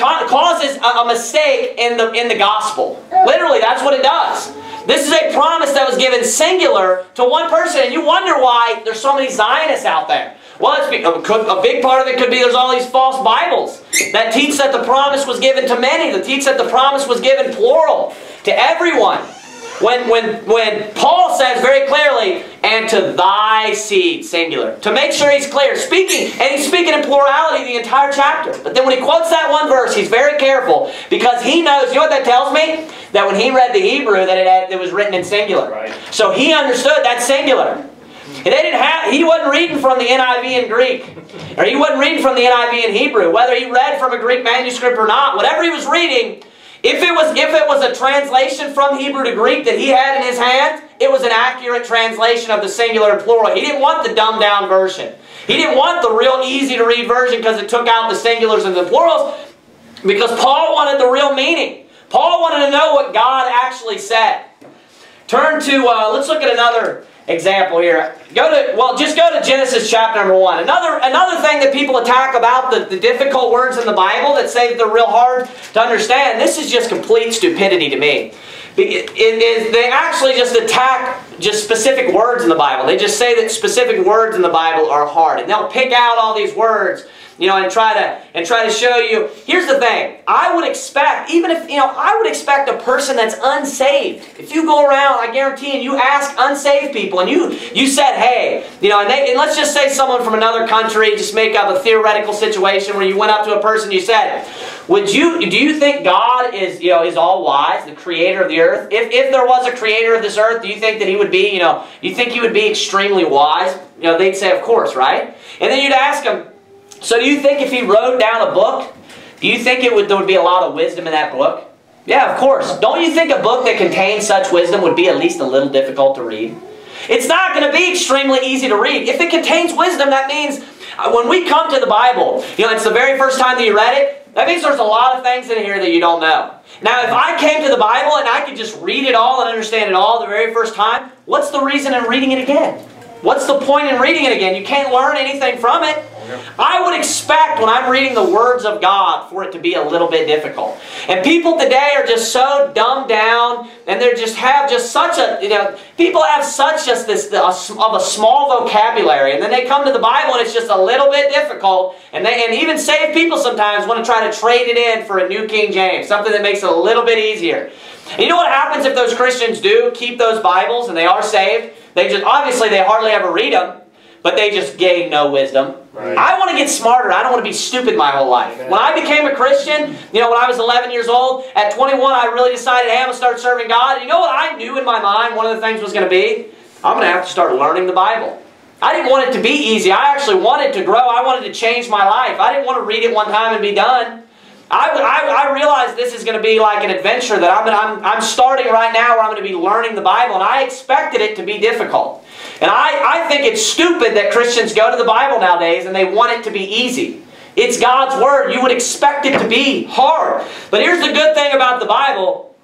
causes a, a mistake in the, in the gospel. Literally, that's what it does. This is a promise that was given singular to one person, and you wonder why there's so many Zionists out there. Well, it's, a big part of it could be there's all these false Bibles that teach that the promise was given to many, that teach that the promise was given plural to everyone. When, when, when Paul says very clearly, and to thy seed, singular, to make sure he's clear, speaking, and he's speaking in plurality the entire chapter. But then when he quotes that one verse, he's very careful, because he knows, you know what that tells me? That when he read the Hebrew, that it, had, it was written in singular. Right. So he understood that's singular. And they didn't have, he wasn't reading from the N I V in Greek, or he wasn't reading from the N I V in Hebrew, whether he read from a Greek manuscript or not. Whatever he was reading, If it, was, if it was a translation from Hebrew to Greek that he had in his hand, it was an accurate translation of the singular and plural. He didn't want the dumbed down version. He didn't want the real easy to read version because it took out the singulars and the plurals, because Paul wanted the real meaning. Paul wanted to know what God actually said. Turn to, uh, let's look at another example here. Go to, well, just go to Genesis chapter number one. Another, another thing that people attack about the, the difficult words in the Bible that say that they're real hard to understand, this is just complete stupidity to me. It, it is, they actually just attack just specific words in the Bible. They just say that specific words in the Bible are hard. And they'll pick out all these words, you know, and try to and try to show you. Here's the thing. I would expect, even if, you know, I would expect a person that's unsaved. If you go around, I guarantee, and you ask unsaved people, and you you said, hey, you know, and, they, and let's just say someone from another country, just make up a theoretical situation where you went up to a person and you said, would you, do you think God is, you know, is all wise, the creator of the earth? If, if there was a creator of this earth, do you think that he would be, you know, you think he would be extremely wise? You know, they'd say, of course, right? And then you'd ask them, so do you think if he wrote down a book, do you think it would, there would be a lot of wisdom in that book? Yeah, of course. Don't you think a book that contains such wisdom would be at least a little difficult to read? It's not going to be extremely easy to read. If it contains wisdom, that means uh, when we come to the Bible, you know, it's the very first time that you read it, that means there's a lot of things in here that you don't know. Now, if I came to the Bible and I could just read it all and understand it all the very first time, what's the reason in reading it again? What's the point in reading it again? You can't learn anything from it. I would expect when I'm reading the words of God for it to be a little bit difficult. And people today are just so dumbed down, and they just have just such a, you know, people have such just this a, of a small vocabulary, and then they come to the Bible and it's just a little bit difficult, and they and even saved people sometimes want to try to trade it in for a New King James, something that makes it a little bit easier. And you know what happens if those Christians do keep those Bibles and they are saved? They just, obviously they hardly ever read them, but they just gain no wisdom. Right. I want to get smarter. I don't want to be stupid my whole life. When I became a Christian, you know, when I was eleven years old, at twenty-one, I really decided, hey, I'm going to start serving God. And you know what I knew in my mind one of the things was going to be? I'm going to have to start learning the Bible. I didn't want it to be easy. I actually wanted to grow. I wanted to change my life. I didn't want to read it one time and be done. I, I, I realized this is going to be like an adventure that I'm, I'm, I'm starting right now where I'm going to be learning the Bible, and I expected it to be difficult. And I, I think it's stupid that Christians go to the Bible nowadays and they want it to be easy. It's God's Word. You would expect it to be hard. But here's the good thing about the Bible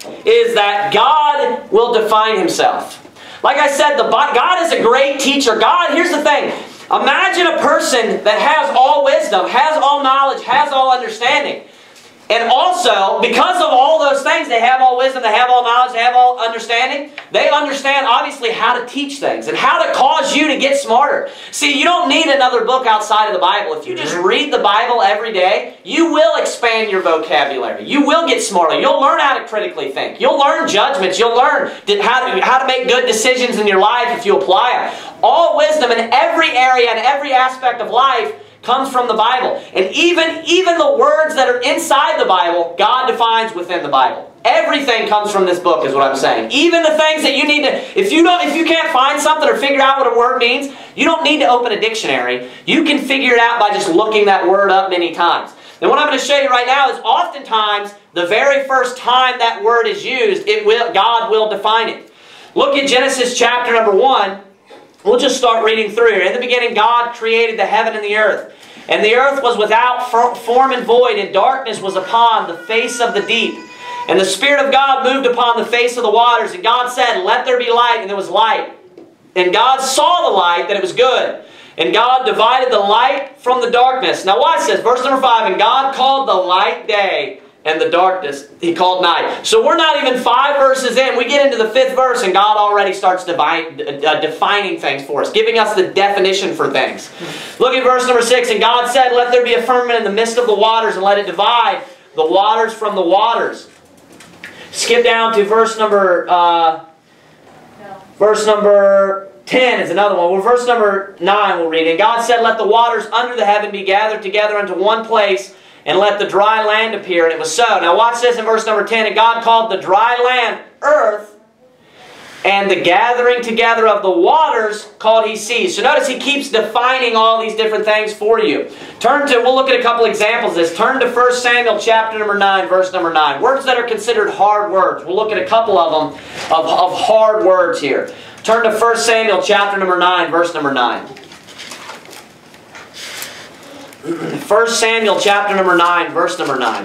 is that God will define Himself. Like I said, the, God is a great teacher. God, here's the thing. Imagine a person that has all wisdom, has all knowledge, has all understanding. And also, because of all those things, they have all wisdom, they have all knowledge, they have all understanding. They understand, obviously, how to teach things and how to cause you to get smarter. See, you don't need another book outside of the Bible. If you just read the Bible every day, you will expand your vocabulary. You will get smarter. You'll learn how to critically think. You'll learn judgments. You'll learn how to, how to make good decisions in your life if you apply them. All wisdom in every area and every aspect of life comes from the Bible. And even, even the words that are inside the Bible, God defines within the Bible. Everything comes from this book is what I'm saying. Even the things that you need to, if you don't, if you can't find something or figure out what a word means, you don't need to open a dictionary. You can figure it out by just looking that word up many times. And what I'm going to show you right now is oftentimes the very first time that word is used, it will, God will define it. Look at Genesis chapter number one. We'll just start reading through here. In the beginning, God created the heaven and the earth. And the earth was without form and void, and darkness was upon the face of the deep. And the Spirit of God moved upon the face of the waters. And God said, let there be light, and there was light. And God saw the light, that it was good. And God divided the light from the darkness. Now watch this, verse number five. And God called the light day, and the darkness He called night. So we're not even five verses in. We get into the fifth verse, and God already starts divine, uh, defining things for us, giving us the definition for things. Look at verse number six. And God said, let there be a firmament in the midst of the waters, and let it divide the waters from the waters. Skip down to verse number uh, no. verse number ten is another one. Well, verse number nine we'll read. And God said, let the waters under the heaven be gathered together unto one place, and let the dry land appear. And it was so. Now watch this in verse number ten. And God called the dry land earth, and the gathering together of the waters called He seas. So notice He keeps defining all these different things for you. Turn to, we'll look at a couple examples of this. Turn to First Samuel chapter number nine, verse number nine. Words that are considered hard words. We'll look at a couple of them of, of hard words here. Turn to First Samuel chapter number nine, verse number nine. First Samuel chapter number nine, verse number nine.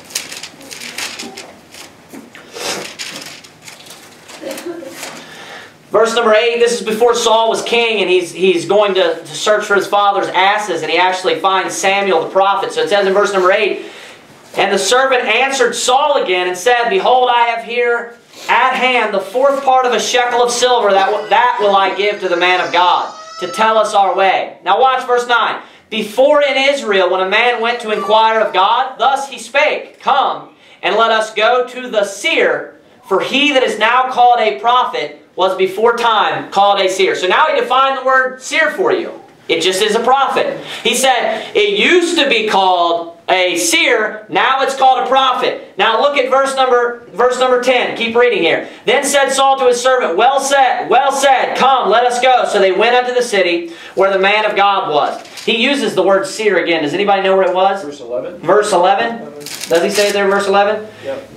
Verse number eight, this is before Saul was king, and he's, he's going to, to search for his father's asses, and he actually finds Samuel the prophet. So it says in verse number eight, and the servant answered Saul again and said, behold, I have here at hand the fourth part of a shekel of silver, that, that will I give to the man of God, to tell us our way. Now watch verse nine. Before in Israel, when a man went to inquire of God, thus he spake, come, and let us go to the seer, for he that is now called a prophet was before time called a seer. So now he defined the word seer for you. It just is a prophet. He said, it used to be called a seer, now it's called a prophet. Now look at verse number, verse number ten. Keep reading here. Then said Saul to his servant, well said, well said, come, let us go. So they went unto the city where the man of God was. He uses the word seer again. Does anybody know where it was? Verse eleven. Verse eleven. Does he say it there in verse eleven? Yep.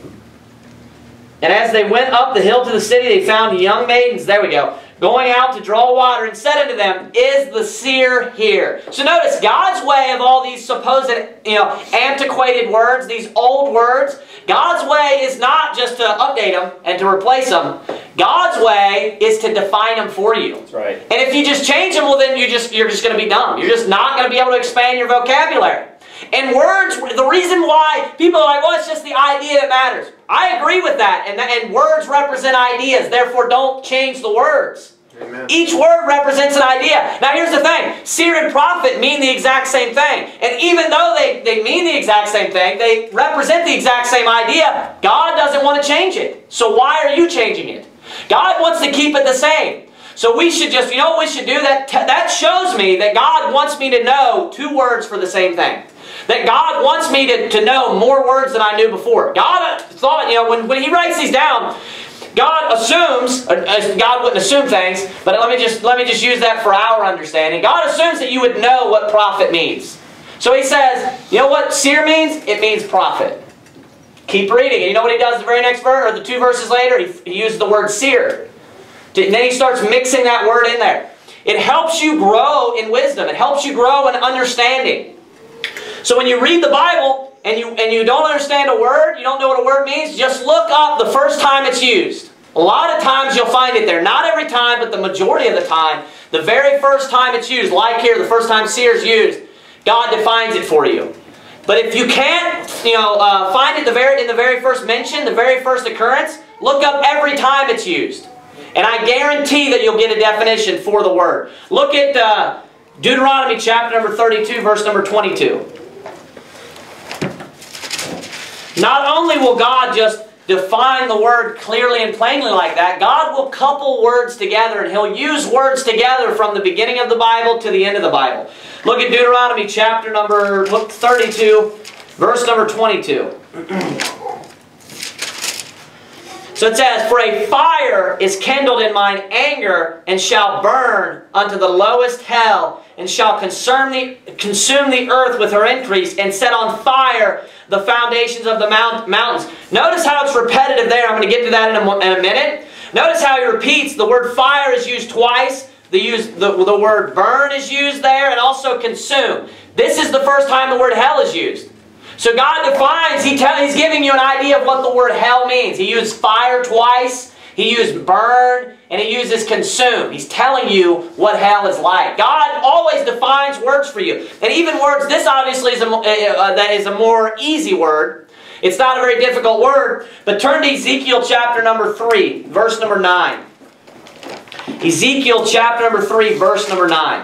And as they went up the hill to the city, they found young maidens, there we go, going out to draw water, and said unto them, is the seer here? So notice, God's way of all these supposed, you know, antiquated words, these old words, God's way is not just to update them and to replace them. God's way is to define them for you. That's right. And if you just change them, well then you just, you're just going to be dumb. You're just not going to be able to expand your vocabulary. And words, the reason why people are like, well, it's just the idea that matters. I agree with that. And, and words represent ideas. Therefore, don't change the words. Amen. Each word represents an idea. Now, here's the thing. Seer and prophet mean the exact same thing. And even though they, they mean the exact same thing, they represent the exact same idea, God doesn't want to change it. So why are you changing it? God wants to keep it the same. So we should just, you know what we should do? That, that shows me that God wants me to know two words for the same thing. That God wants me to, to know more words than I knew before. God thought, you know, when, when He writes these down, God assumes, uh, God wouldn't assume things, but let me just let me just use that for our understanding. God assumes that you would know what prophet means. So He says, you know what seer means? It means prophet. Keep reading. And you know what He does the very next verse, or the two verses later? He, he uses the word seer. And then He starts mixing that word in there. It helps you grow in wisdom. It helps you grow in understanding. So when you read the Bible and you, and you don't understand a word, you don't know what a word means, just look up the first time it's used. A lot of times you'll find it there. Not every time, but the majority of the time. The very first time it's used, like here, the first time seer is used, God defines it for you. But if you can't, you know, uh, find it the very, in the very first mention, the very first occurrence, look up every time it's used. And I guarantee that you'll get a definition for the word. Look at uh, Deuteronomy chapter number thirty-two, verse number twenty-two. Not only will God just define the word clearly and plainly like that, God will couple words together, and He'll use words together from the beginning of the Bible to the end of the Bible. Look at Deuteronomy chapter number look, thirty-two, verse number twenty-two. So it says, for a fire is kindled in mine anger, and shall burn unto the lowest hell, and shall consume the, consume the earth with her increase, and set on fire the foundations of the mount, mountains. Notice how it's repetitive there. I'm going to get to that in a, in a minute. Notice how He repeats. The word fire is used twice. The, use, the, the word burn is used there, and also consume. This is the first time the word hell is used. So God defines, he tell, He's giving you an idea of what the word hell means. He used fire twice, He used burn, and he uses consume. He's telling you what hell is like. God always defines words for you. And even words, this obviously is a, uh, that is a more easy word. It's not a very difficult word, but turn to Ezekiel chapter number three, verse number nine. Ezekiel chapter number three, verse number nine.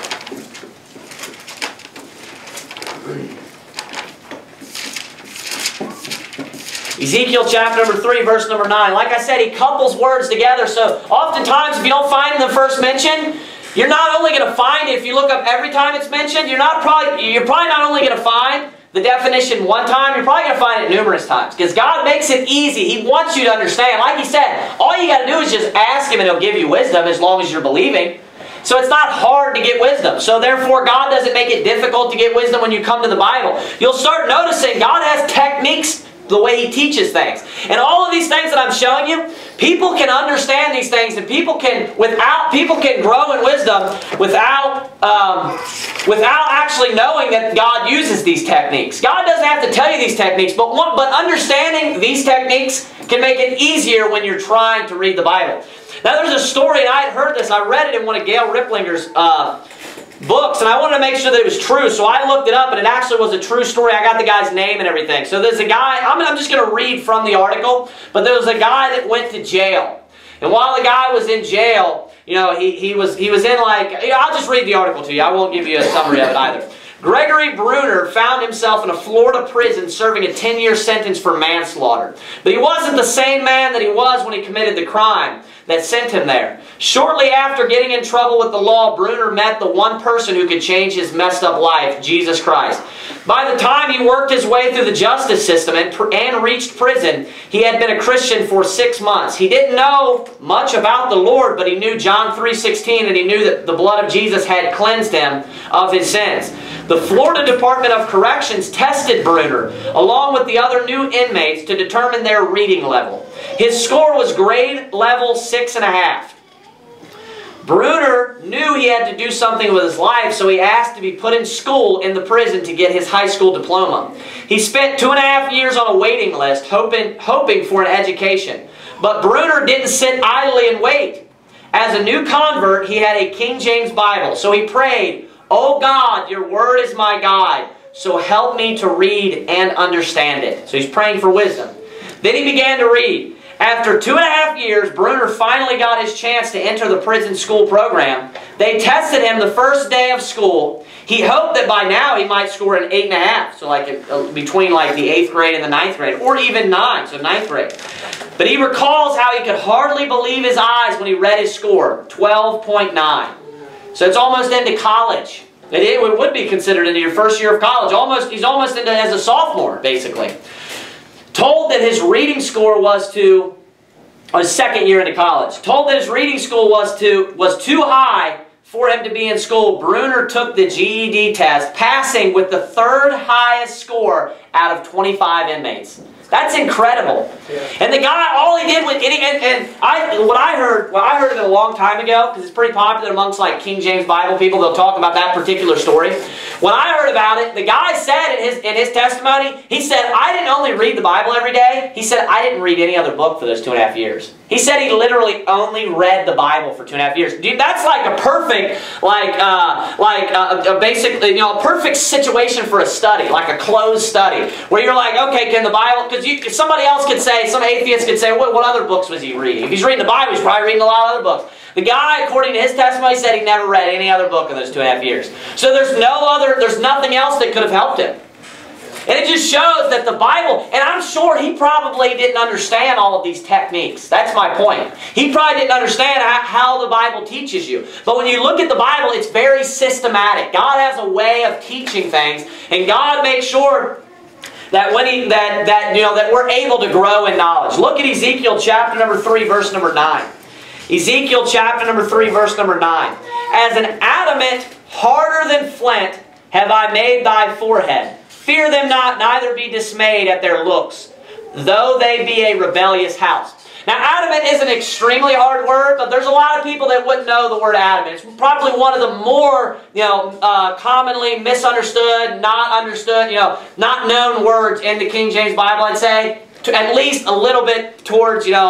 Ezekiel chapter number three, verse number nine. Like I said, he couples words together. So oftentimes, if you don't find it in the first mention, you're not only going to find it if you look up every time it's mentioned. You're not probably you're probably not only going to find the definition one time, you're probably going to find it numerous times. Because God makes it easy. He wants you to understand. Like He said, all you got to do is just ask Him and He'll give you wisdom as long as you're believing. So it's not hard to get wisdom. So therefore, God doesn't make it difficult to get wisdom when you come to the Bible. You'll start noticing God has techniques the way He teaches things. And all of these things that I'm showing you, people can understand these things, and people can without people can grow in wisdom without um, without actually knowing that God uses these techniques. God doesn't have to tell you these techniques, but one, but understanding these techniques can make it easier when you're trying to read the Bible. Now, there's a story, and I had heard this. I read it in one of Gail Riplinger's uh, books, and I wanted to make sure that it was true, so I looked it up, and it actually was a true story. I got the guy's name and everything. So there's a guy, I'm, I'm just going to read from the article, but there was a guy that went to jail. And while the guy was in jail, you know, he, he, was, he was in like, you know, I'll just read the article to you. I won't give you a summary of it either. Gregory Bruner found himself in a Florida prison serving a ten-year sentence for manslaughter. But he wasn't the same man that he was when he committed the crime that sent him there. Shortly after getting in trouble with the law, Bruner met the one person who could change his messed up life, Jesus Christ. By the time he worked his way through the justice system and, and reached prison, he had been a Christian for six months. He didn't know much about the Lord, but he knew John three sixteen, and he knew that the blood of Jesus had cleansed him of his sins. The Florida Department of Corrections tested Bruner, along with the other new inmates, to determine their reading level. His score was grade level six and a half. Bruner knew he had to do something with his life, so he asked to be put in school in the prison to get his high school diploma. He spent two and a half years on a waiting list, hoping, hoping for an education. But Bruner didn't sit idly and wait. As a new convert, he had a King James Bible, so he prayed, "Oh God, your word is my guide, so help me to read and understand it." So he's praying for wisdom. Then he began to read. After two and a half years, Bruner finally got his chance to enter the prison school program. They tested him the first day of school. He hoped that by now he might score an eight and a half, so like a, between like the eighth grade and the ninth grade, or even nine, so ninth grade. But he recalls how he could hardly believe his eyes when he read his score, twelve point nine. So it's almost into college. It would be considered into your first year of college. Almost, he's almost into as a sophomore, basically. Told that his reading score was to, or his second year into college. Told that his reading score was to was too high for him to be in school. Bruner took the G E D test, passing with the third highest score out of twenty-five inmates. That's incredible. Yeah. And the guy, all he did was, and, and, and I, what I heard, well, I heard of it a long time ago, because it's pretty popular amongst like King James Bible people. They'll talk about that particular story. When I heard about it, the guy said in his, in his testimony, he said, "I didn't only read the Bible every day." He said, "I didn't read any other book for those two and a half years." He said he literally only read the Bible for two and a half years. Dude, that's like a perfect, like, uh, like uh, a, a basic, you know, a perfect situation for a study, like a closed study, where you're like, okay, can the Bible, because you, somebody else could say, some atheist could say, what, what other books was he reading? If he's reading the Bible, he's probably reading a lot of other books. The guy, according to his testimony, said he never read any other book in those two and a half years. So there's no other, there's nothing else that could have helped him. And it just shows that the Bible, and I'm sure he probably didn't understand all of these techniques. That's my point. He probably didn't understand how the Bible teaches you. But when you look at the Bible, it's very systematic. God has a way of teaching things, and God makes sure that when he that that you know that we're able to grow in knowledge. Look at Ezekiel chapter number three, verse number nine. Ezekiel chapter number three, verse number nine. "As an adamant harder than flint have I made thy forehead. Fear them not, neither be dismayed at their looks, though they be a rebellious house." Now, adamant is an extremely hard word, but there's a lot of people that wouldn't know the word adamant. It's probably one of the more, you know, uh, commonly misunderstood, not understood, you know, not known words in the King James Bible, I'd say. To at least a little bit towards, you know,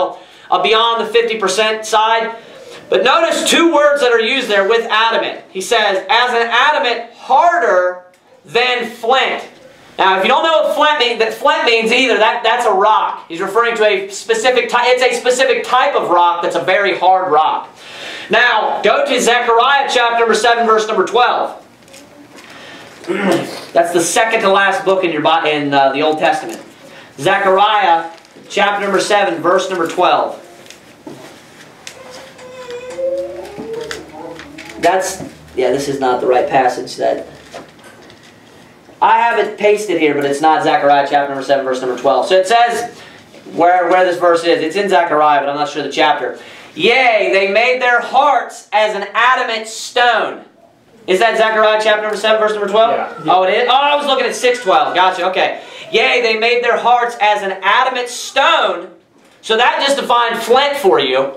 uh, beyond the fifty percent side. But notice two words that are used there with adamant. He says, as an adamant harder than flint. Now, if you don't know what flint means, that flint means either, that, that's a rock. He's referring to a specific type. It's a specific type of rock that's a very hard rock. Now, go to Zechariah chapter number seven, verse number twelve. That's the second to last book in, your, in uh, the Old Testament. Zechariah chapter number seven, verse number twelve. That's, yeah, this is not the right passage. That I have it pasted here, but it's not Zechariah chapter number seven, verse number twelve. So it says, where, where this verse is, it's in Zechariah, but I'm not sure the chapter. Yea, they made their hearts as an adamant stone. Is that Zechariah chapter number seven, verse number twelve? Yeah. Oh, it is? Oh, I was looking at six twelve. Gotcha, okay. Yea, they made their hearts as an adamant stone. So that just defined flint for you.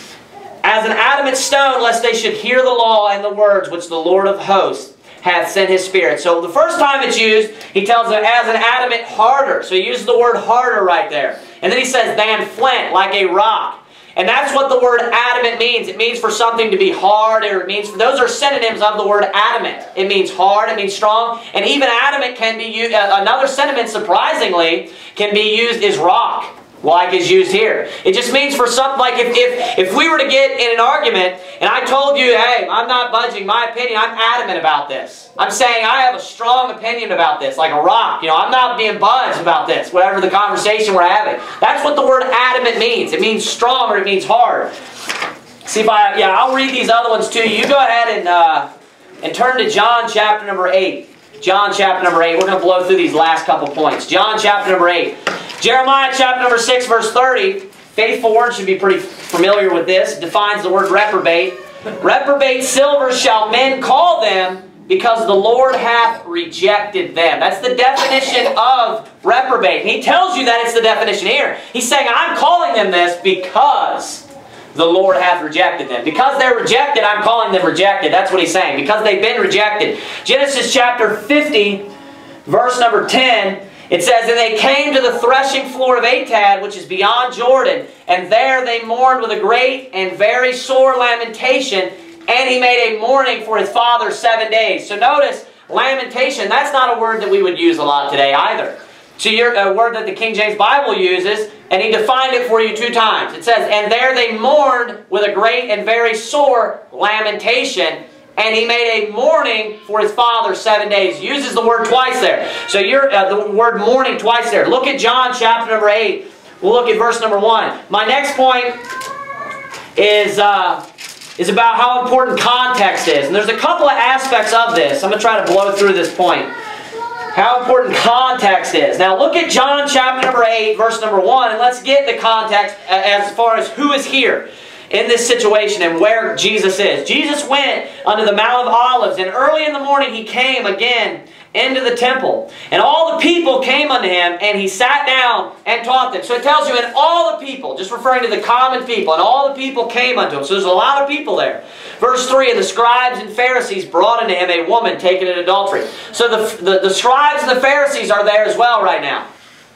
As an adamant stone, lest they should hear the law and the words which the Lord of hosts hath sent His Spirit. So the first time it's used, he tells them as an adamant harder. So he uses the word harder right there. And then he says than flint, like a rock. And that's what the word adamant means. It means for something to be hard, or it means, those are synonyms of the word adamant. It means hard, it means strong, and even adamant can be used, uh, another synonym, surprisingly, can be used is rock, like is used here. It just means for something, like if, if, if we were to get in an argument, and I told you, hey, I'm not budging my opinion, I'm adamant about this. I'm saying I have a strong opinion about this, like a rock. You know, I'm not being budged about this, whatever the conversation we're having. That's what the word adamant means. It means strong, or it means hard. See if I, yeah, I'll read these other ones to you. You go ahead and, uh, and turn to John chapter number eight. John chapter number eight. We're going to blow through these last couple points. John chapter number eight. Jeremiah chapter number six, verse thirty. Faithful Word should be pretty familiar with this. It defines the word reprobate. Reprobate silver shall men call them, because the Lord hath rejected them. That's the definition of reprobate. And he tells you that it's the definition here. He's saying, I'm calling them this because the Lord hath rejected them. Because they're rejected, I'm calling them rejected. That's what he's saying. Because they've been rejected. Genesis chapter fifty, verse number ten, it says, and they came to the threshing floor of Atad, which is beyond Jordan, and there they mourned with a great and very sore lamentation, and he made a mourning for his father seven days. So notice, lamentation, that's not a word that we would use a lot today either. So your a word that the King James Bible uses, and he defined it for you two times. It says, and there they mourned with a great and very sore lamentation, and he made a mourning for his father seven days. He uses the word twice there. So you're, uh, the word mourning twice there. Look at John chapter number eight. We'll look at verse number one. My next point is, uh, is about how important context is. And there's a couple of aspects of this. I'm going to try to blow through this point. How important context is. Now look at John chapter number eight, verse number one, and let's get the context as far as who is here in this situation and where Jesus is. Jesus went unto the Mount of Olives, and early in the morning he came again into the temple. And all the people came unto him, and he sat down and taught them. So it tells you, and all the people, just referring to the common people, and all the people came unto him. So there's a lot of people there. Verse three, and the scribes and Pharisees brought unto him a woman taken in adultery. So the, the, the scribes and the Pharisees are there as well right now.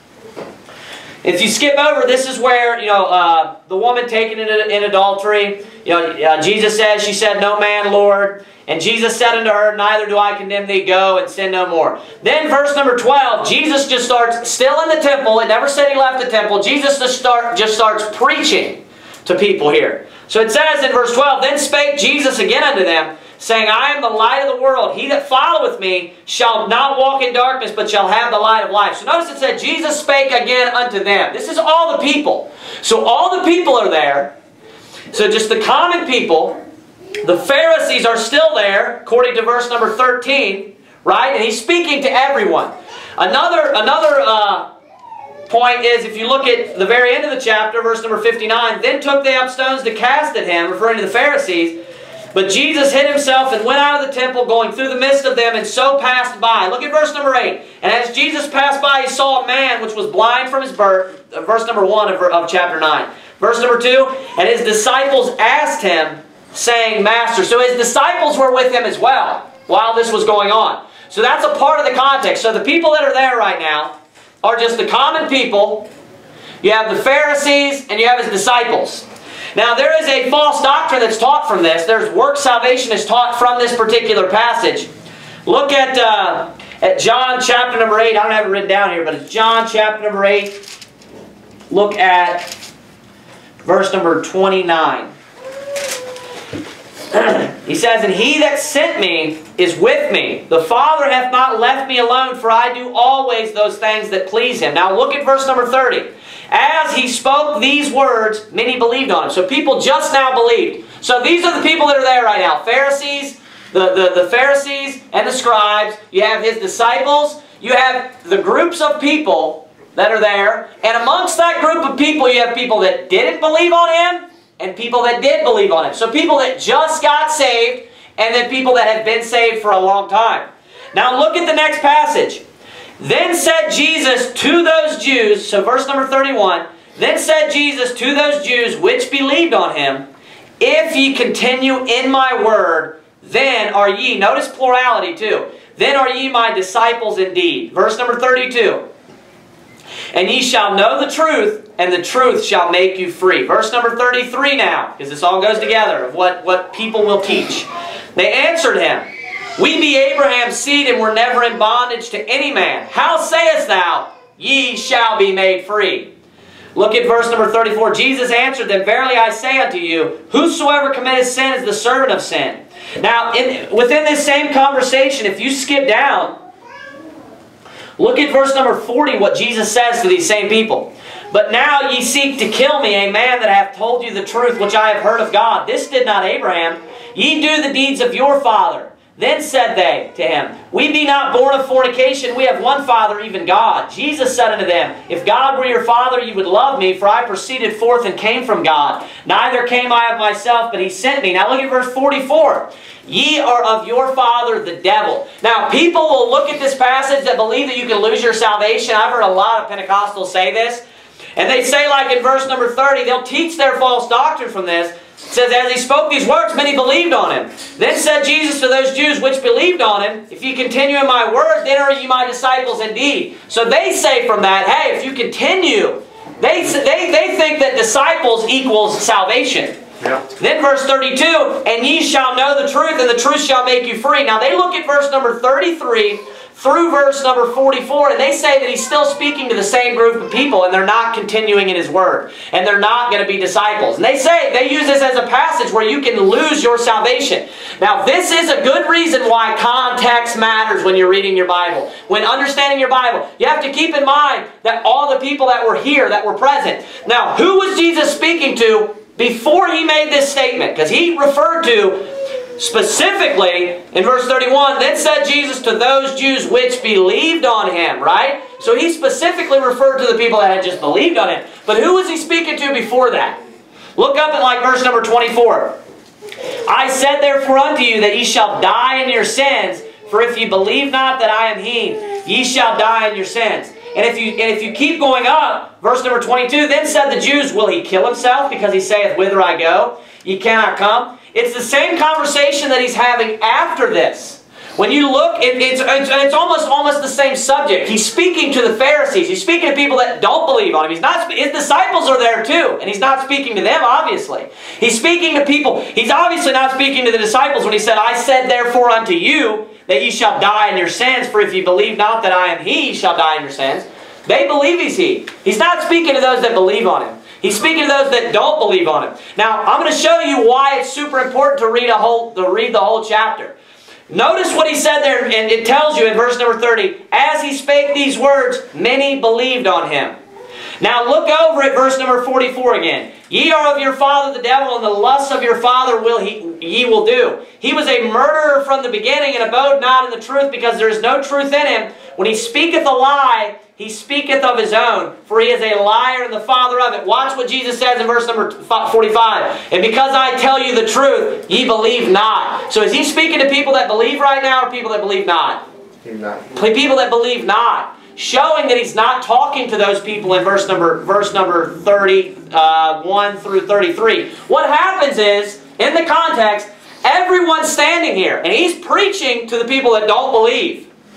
If you skip over, this is where, you know, uh, the woman taken in, in adultery, you know, uh, Jesus says, she said, no man, Lord. And Jesus said unto her, neither do I condemn thee, go and sin no more. Then verse number twelve, Jesus just starts, still in the temple, it never said he left the temple, Jesus just, start, just starts preaching to people here. So it says in verse twelve, then spake Jesus again unto them, saying, I am the light of the world. He that followeth me shall not walk in darkness, but shall have the light of life. So notice it said, Jesus spake again unto them. This is all the people. So all the people are there. So just the common people. The Pharisees are still there, according to verse number thirteen. Right? And he's speaking to everyone. Another, another uh, point is, if you look at the very end of the chapter, verse number fifty-nine, then took they up stones to cast at him, referring to the Pharisees. But Jesus hid himself and went out of the temple, going through the midst of them, and so passed by. Look at verse number eight. And as Jesus passed by, he saw a man which was blind from his birth. Verse number one of, of chapter nine. Verse number two. And his disciples asked him, saying, Master. So his disciples were with him as well, while this was going on. So that's a part of the context. So the people that are there right now are just the common people you have the Pharisees, and you have his disciples. Now there is a false doctrine that's taught from this. There's work salvation is taught from this particular passage. Look at, uh, at John chapter number eight. I don't have it written down here, but it's John chapter number eight. Look at verse number twenty-nine. He says, "And he that sent me is with me. The Father hath not left me alone, for I do always those things that please him." Now look at verse number thirty. "As he spoke these words, many believed on him." So people just now believed. So these are the people that are there right now. Pharisees, the, the, the Pharisees and the scribes. You have his disciples. You have the groups of people that are there. And amongst that group of people, you have people that didn't believe on him and people that did believe on him. So people that just got saved and then people that have been saved for a long time. Now look at the next passage. "Then said Jesus to those Jews," so verse number thirty-one, "Then said Jesus to those Jews which believed on him, If ye continue in my word, then are ye," notice plurality too, "then are ye my disciples indeed." Verse number thirty-two. "And ye shall know the truth, and the truth shall make you free." Verse number thirty-three now, because this all goes together of what, what people will teach. "They answered him, We be Abraham's seed, and were never in bondage to any man. How sayest thou, Ye shall be made free?" Look at verse number thirty-four. "Jesus answered them, Verily I say unto you, whosoever committeth sin is the servant of sin." Now, in, within this same conversation, if you skip down, look at verse number forty, what Jesus says to these same people. "But now ye seek to kill me, a man that hath told you the truth, which I have heard of God. This did not Abraham. Ye do the deeds of your father. Then said they to him, We be not born of fornication, we have one Father, even God. Jesus said unto them, If God were your Father, ye would love me, for I proceeded forth and came from God. Neither came I of myself, but he sent me." Now look at verse forty-four. "Ye are of your father, the devil." Now people will look at this passage that believe that you can lose your salvation. I've heard a lot of Pentecostals say this. And they say, like in verse number thirty, they'll teach their false doctrine from this. It says, "As he spoke these words, many believed on him. Then said Jesus to those Jews which believed on him, If ye continue in my word, then are ye my disciples indeed." So they say from that, hey, if you continue, they, they, they think that disciples equals salvation. Yeah. Then verse thirty-two, "And ye shall know the truth, and the truth shall make you free." Now they look at verse number thirty-three through verse number forty-four, and they say that he's still speaking to the same group of people, and they're not continuing in his word, and they're not going to be disciples. And they say, they use this as a passage where you can lose your salvation. Now this is a good reason why context matters when you're reading your Bible. When understanding your Bible, you have to keep in mind that all the people that were here, that were present. Now, who was Jesus speaking to before he made this statement? Because he referred to specifically in verse thirty-one, "Then said Jesus to those Jews which believed on him," right? So he specifically referred to the people that had just believed on him. But who was he speaking to before that? Look up at like verse number twenty-four. "I said therefore unto you that ye shall die in your sins, for if ye believe not that I am he, ye shall die in your sins." And if you and if you keep going up, verse number twenty-two, "Then said the Jews, Will he kill himself, because he saith, Whither I go, ye cannot come?" It's the same conversation that he's having after this. When you look, it, it's, it's, it's almost, almost the same subject. He's speaking to the Pharisees. He's speaking to people that don't believe on him. He's not, his disciples are there too, and he's not speaking to them, obviously. He's speaking to people. He's obviously not speaking to the disciples when he said, "I said therefore unto you that ye shall die in your sins, for if ye believe not that I am he, ye shall die in your sins." They believe he's he. He's not speaking to those that believe on him. He's speaking to those that don't believe on him. Now, I'm going to show you why it's super important to read a whole to read the whole chapter. Notice what he said there, and it tells you in verse number thirty, "As he spake these words, many believed on him." Now look over at verse number forty-four again. "Ye are of your father the devil, and the lusts of your father will he, ye will do. He was a murderer from the beginning, and abode not in the truth, because there is no truth in him. When he speaketh a lie, he speaketh of his own, for he is a liar and the father of it." Watch what Jesus says in verse number forty-five. "And because I tell you the truth, ye believe not." So is he speaking to people that believe right now, or people that believe not? Not. People that believe not. Showing that he's not talking to those people in verse number, verse number thirty-one through thirty-three. What happens is, in the context, everyone's standing here, and he's preaching to the people that don't believe.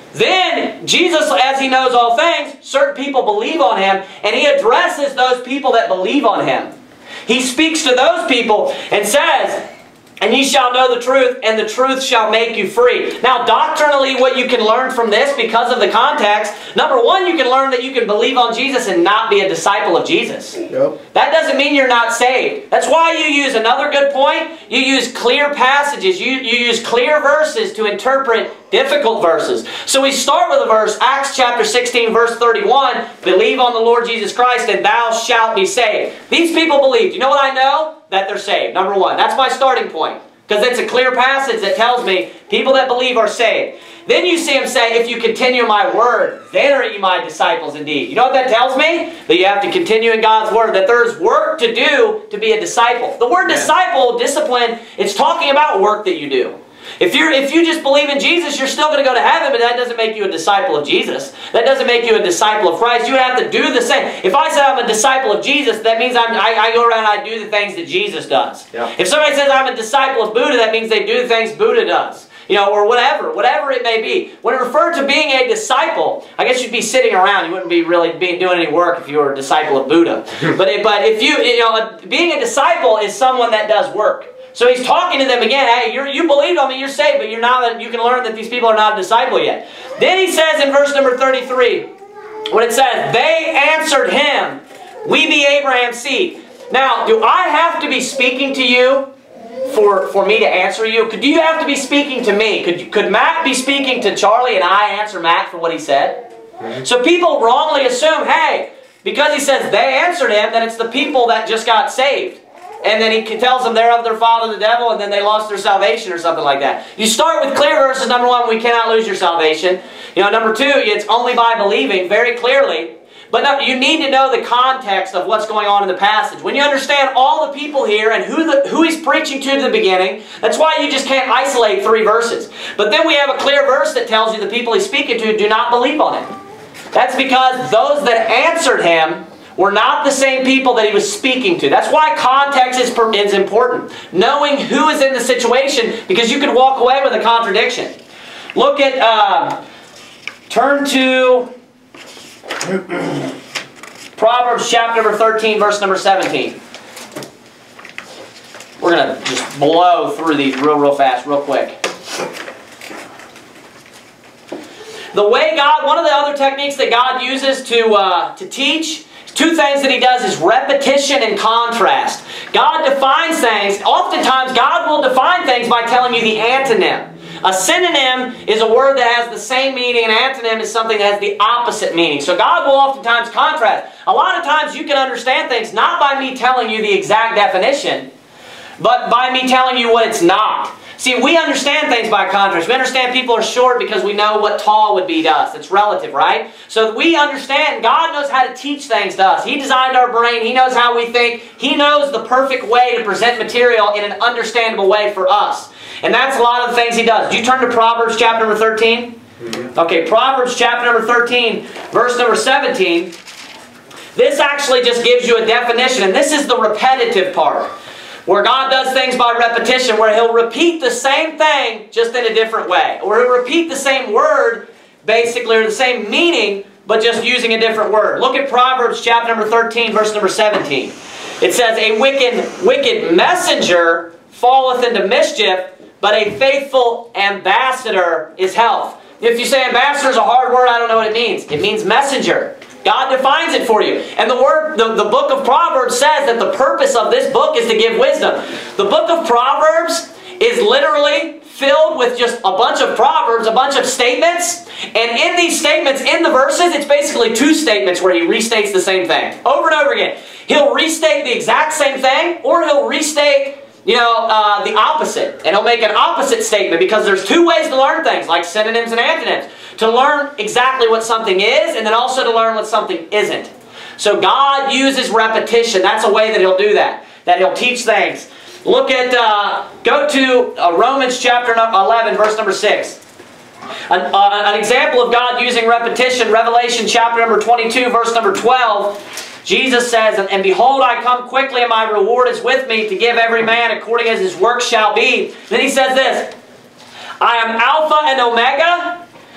Then Jesus, as He knows all things, certain people believe on Him, and He addresses those people that believe on Him. He speaks to those people and says, and ye shall know the truth, and the truth shall make you free. Now, doctrinally, what you can learn from this, because of the context, number one, you can learn that you can believe on Jesus and not be a disciple of Jesus. Yep. That doesn't mean you're not saved. That's why you use, another good point, you use clear passages. You, you use clear verses to interpret difficult verses. So we start with a verse, Acts chapter sixteen, verse thirty-one, believe on the Lord Jesus Christ, and thou shalt be saved. These people believed. You know what I know? That they're saved. Number one. That's my starting point. Because it's a clear passage that tells me people that believe are saved. Then you see Him say, if you continue my word, then are ye my disciples indeed. You know what that tells me? That you have to continue in God's word. That there's work to do to be a disciple. The word yeah. disciple, discipline, it's talking about work that you do. If, you're, if you just believe in Jesus, you're still going to go to heaven, but that doesn't make you a disciple of Jesus. That doesn't make you a disciple of Christ. You have to do the same. If I say I'm a disciple of Jesus, that means I'm, I, I go around and I do the things that Jesus does. Yeah. If somebody says I'm a disciple of Buddha, that means they do the things Buddha does. You know, or whatever, whatever it may be. When it referred to being a disciple, I guess you'd be sitting around. You wouldn't be really being, doing any work if you were a disciple of Buddha. but, it, but if you, you know, being a disciple is someone that does work. So He's talking to them again, hey, you're, you believed on me, you're saved, but you're not, you can learn that these people are not a disciple yet. Then He says in verse number thirty-three, when it says, they answered Him, we be Abraham's seed. Now, do I have to be speaking to you for, for me to answer you? Could, do you have to be speaking to me? Could, could Matt be speaking to Charlie and I answer Matt for what he said? Mm-hmm. So people wrongly assume, hey, because He says they answered Him, that it's the people that just got saved. And then He tells them they're of their father the devil, and then they lost their salvation or something like that. You start with clear verses. Number one, we cannot lose your salvation. You know, number two, it's only by believing very clearly. But no, you need to know the context of what's going on in the passage. When you understand all the people here and who, the, who He's preaching to at the beginning, that's why you just can't isolate three verses. But then we have a clear verse that tells you the people He's speaking to do not believe on Him. That's because those that answered Him were not the same people that He was speaking to. That's why context is, is important. Knowing who is in the situation, because you could walk away with a contradiction. Look at, uh, turn to Proverbs chapter number thirteen, verse number seventeen. We're going to just blow through these real, real fast, real quick. The way God, one of the other techniques that God uses to, uh, to teach, two things that He does is repetition and contrast. God defines things. Oftentimes, God will define things by telling you the antonym. A synonym is a word that has the same meaning. An antonym is something that has the opposite meaning. So God will oftentimes contrast. A lot of times you can understand things not by me telling you the exact definition, but by me telling you what it's not. See, we understand things by contrast. We understand people are short because we know what tall would be to us. It's relative, right? So we understand God knows how to teach things to us. He designed our brain. He knows how we think. He knows the perfect way to present material in an understandable way for us. And that's a lot of the things He does. Do you turn to Proverbs chapter number thirteen? Mm-hmm. Okay, Proverbs chapter number thirteen, verse number seventeen. This actually just gives you a definition, and this is the repetitive part. Where God does things by repetition, where He'll repeat the same thing just in a different way. Or He'll repeat the same word, basically, or the same meaning, but just using a different word. Look at Proverbs chapter number thirteen, verse number seventeen. It says, a wicked, wicked messenger falleth into mischief, but a faithful ambassador is health. If you say ambassador is a hard word, I don't know what it means. It means messenger. God defines it for you. And the word, the, the book of Proverbs says that the purpose of this book is to give wisdom. The book of Proverbs is literally filled with just a bunch of proverbs, a bunch of statements. And in these statements, in the verses, it's basically two statements where He restates the same thing. Over and over again. He'll restate the exact same thing, or He'll restate, you know, uh, the opposite. And He'll make an opposite statement, because there's two ways to learn things, like synonyms and antonyms. To learn exactly what something is, and then also to learn what something isn't. So God uses repetition. That's a way that He'll do that. That He'll teach things. Look at, uh, go to uh, Romans chapter eleven, verse number six. An, uh, an example of God using repetition, Revelation chapter number twenty-two, verse number twelve. Jesus says, and behold, I come quickly, and my reward is with me, to give every man according as his work shall be. Then He says this, I am Alpha and Omega,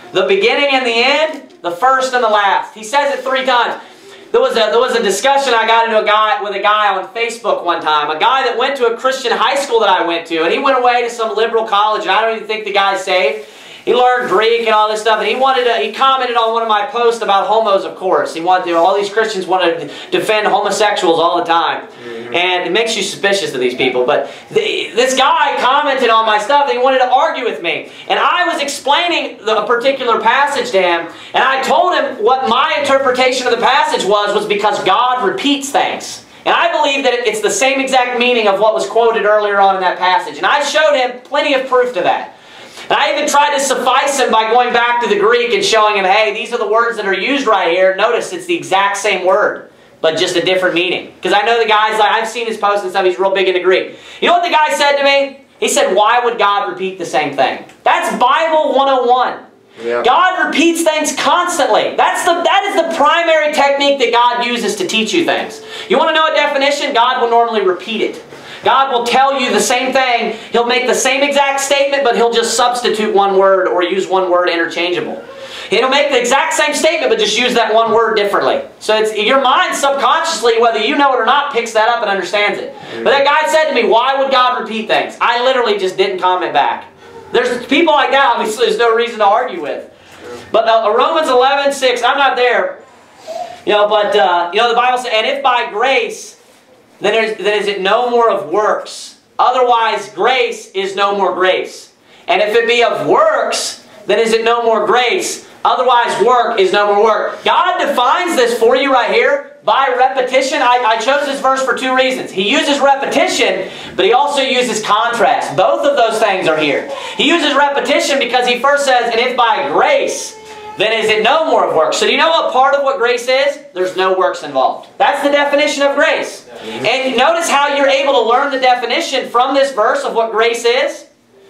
The beginning and the end, the first and the last. He says it three times. There was a, there was a discussion I got into a guy, with a guy on Facebook one time. A guy that went to a Christian high school that I went to. And he went away to some liberal college. And I don't even think the guy's saved. He learned Greek and all this stuff. And he wanted to, he commented on one of my posts about homos, of course. He wanted to, all these Christians want to defend homosexuals all the time. Mm-hmm. And it makes you suspicious of these people. But the, this guy commented on my stuff and he wanted to argue with me. And I was explaining the, a particular passage to him. And I told him what my interpretation of the passage was, was because God repeats things. And I believe that it's the same exact meaning of what was quoted earlier on in that passage. And I showed him plenty of proof to that. And I even tried to suffice him by going back to the Greek and showing him, hey, these are the words that are used right here. Notice it's the exact same word, but just a different meaning. Because I know the guy's like, I've seen his posts and stuff, he's real big into Greek. You know what the guy said to me? He said, why would God repeat the same thing? That's Bible one oh one. Yeah. God repeats things constantly. That's the, that is the primary technique that God uses to teach you things. You want to know a definition? God will normally repeat it. God will tell you the same thing. He'll make the same exact statement, but He'll just substitute one word or use one word interchangeable. He'll make the exact same statement, but just use that one word differently. So it's, your mind subconsciously, whether you know it or not, picks that up and understands it. But that guy said to me, why would God repeat things? I literally just didn't comment back. There's people like that, obviously, there's no reason to argue with. But uh, Romans eleven six, I'm not there. You know, but, uh, you know, the Bible says, and if by grace, then is, then is it no more of works. Otherwise, grace is no more grace. And if it be of works, then is it no more grace. Otherwise, work is no more work. God defines this for you right here by repetition. I, I chose this verse for two reasons. He uses repetition, but He also uses contrast. Both of those things are here. He uses repetition because He first says, and if by grace, then is it no more of works. So do you know what part of what grace is? There's no works involved. That's the definition of grace. Mm-hmm. And notice how you're able to learn the definition from this verse of what grace is?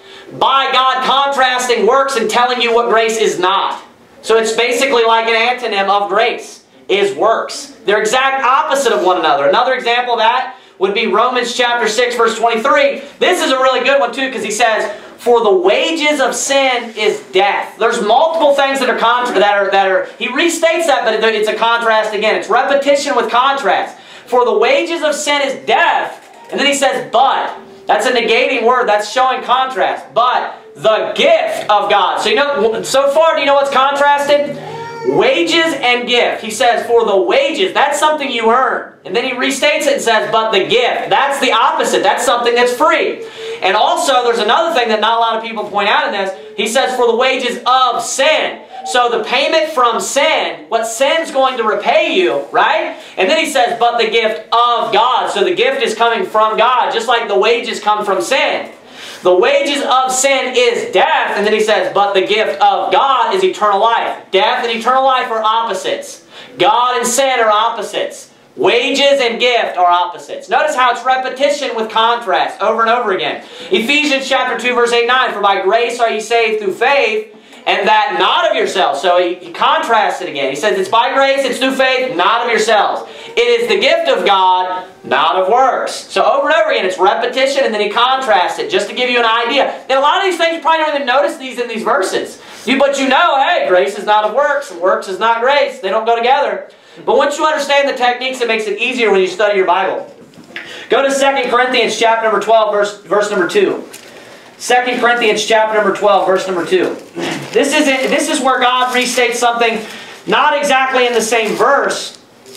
By God contrasting works and telling you what grace is not. So it's basically like an antonym of grace is works. They're exact opposite of one another. Another example of that would be Romans chapter six verse twenty-three. This is a really good one too because he says, for the wages of sin is death. There's multiple things that are contra that are that are. He restates that, but it's a contrast again. It's repetition with contrast. For the wages of sin is death, and then he says, but. That's a negating word. That's showing contrast. But the gift of God. So you know, so far, do you know what's contrasted? Wages and gift. He says, for the wages, that's something you earn. And then he restates it and says, but the gift. That's the opposite. That's something that's free. And also, there's another thing that not a lot of people point out in this. He says, for the wages of sin. So the payment from sin, what sin's going to repay you, right? And then he says, but the gift of God. So the gift is coming from God, just like the wages come from sin. The wages of sin is death. And then he says, but the gift of God is eternal life. Death and eternal life are opposites. God and sin are opposites. Wages and gift are opposites. Notice how it's repetition with contrast over and over again. Ephesians chapter two verse eight nine, for by grace are ye saved through faith, and that not of yourselves. So he, he contrasts it again. He says it's by grace, it's through faith, not of yourselves. It is the gift of God, not of works. So over and over again, it's repetition, and then he contrasts it just to give you an idea. And a lot of these things, you probably don't even notice these in these verses. You, but you know, hey, grace is not of works, and works is not grace. They don't go together. But once you understand the techniques, it makes it easier when you study your Bible. Go to Second Corinthians chapter number twelve, verse, verse number two. Second Corinthians chapter number twelve, verse number two. This is, it, this is where God restates something, not exactly in the same verse,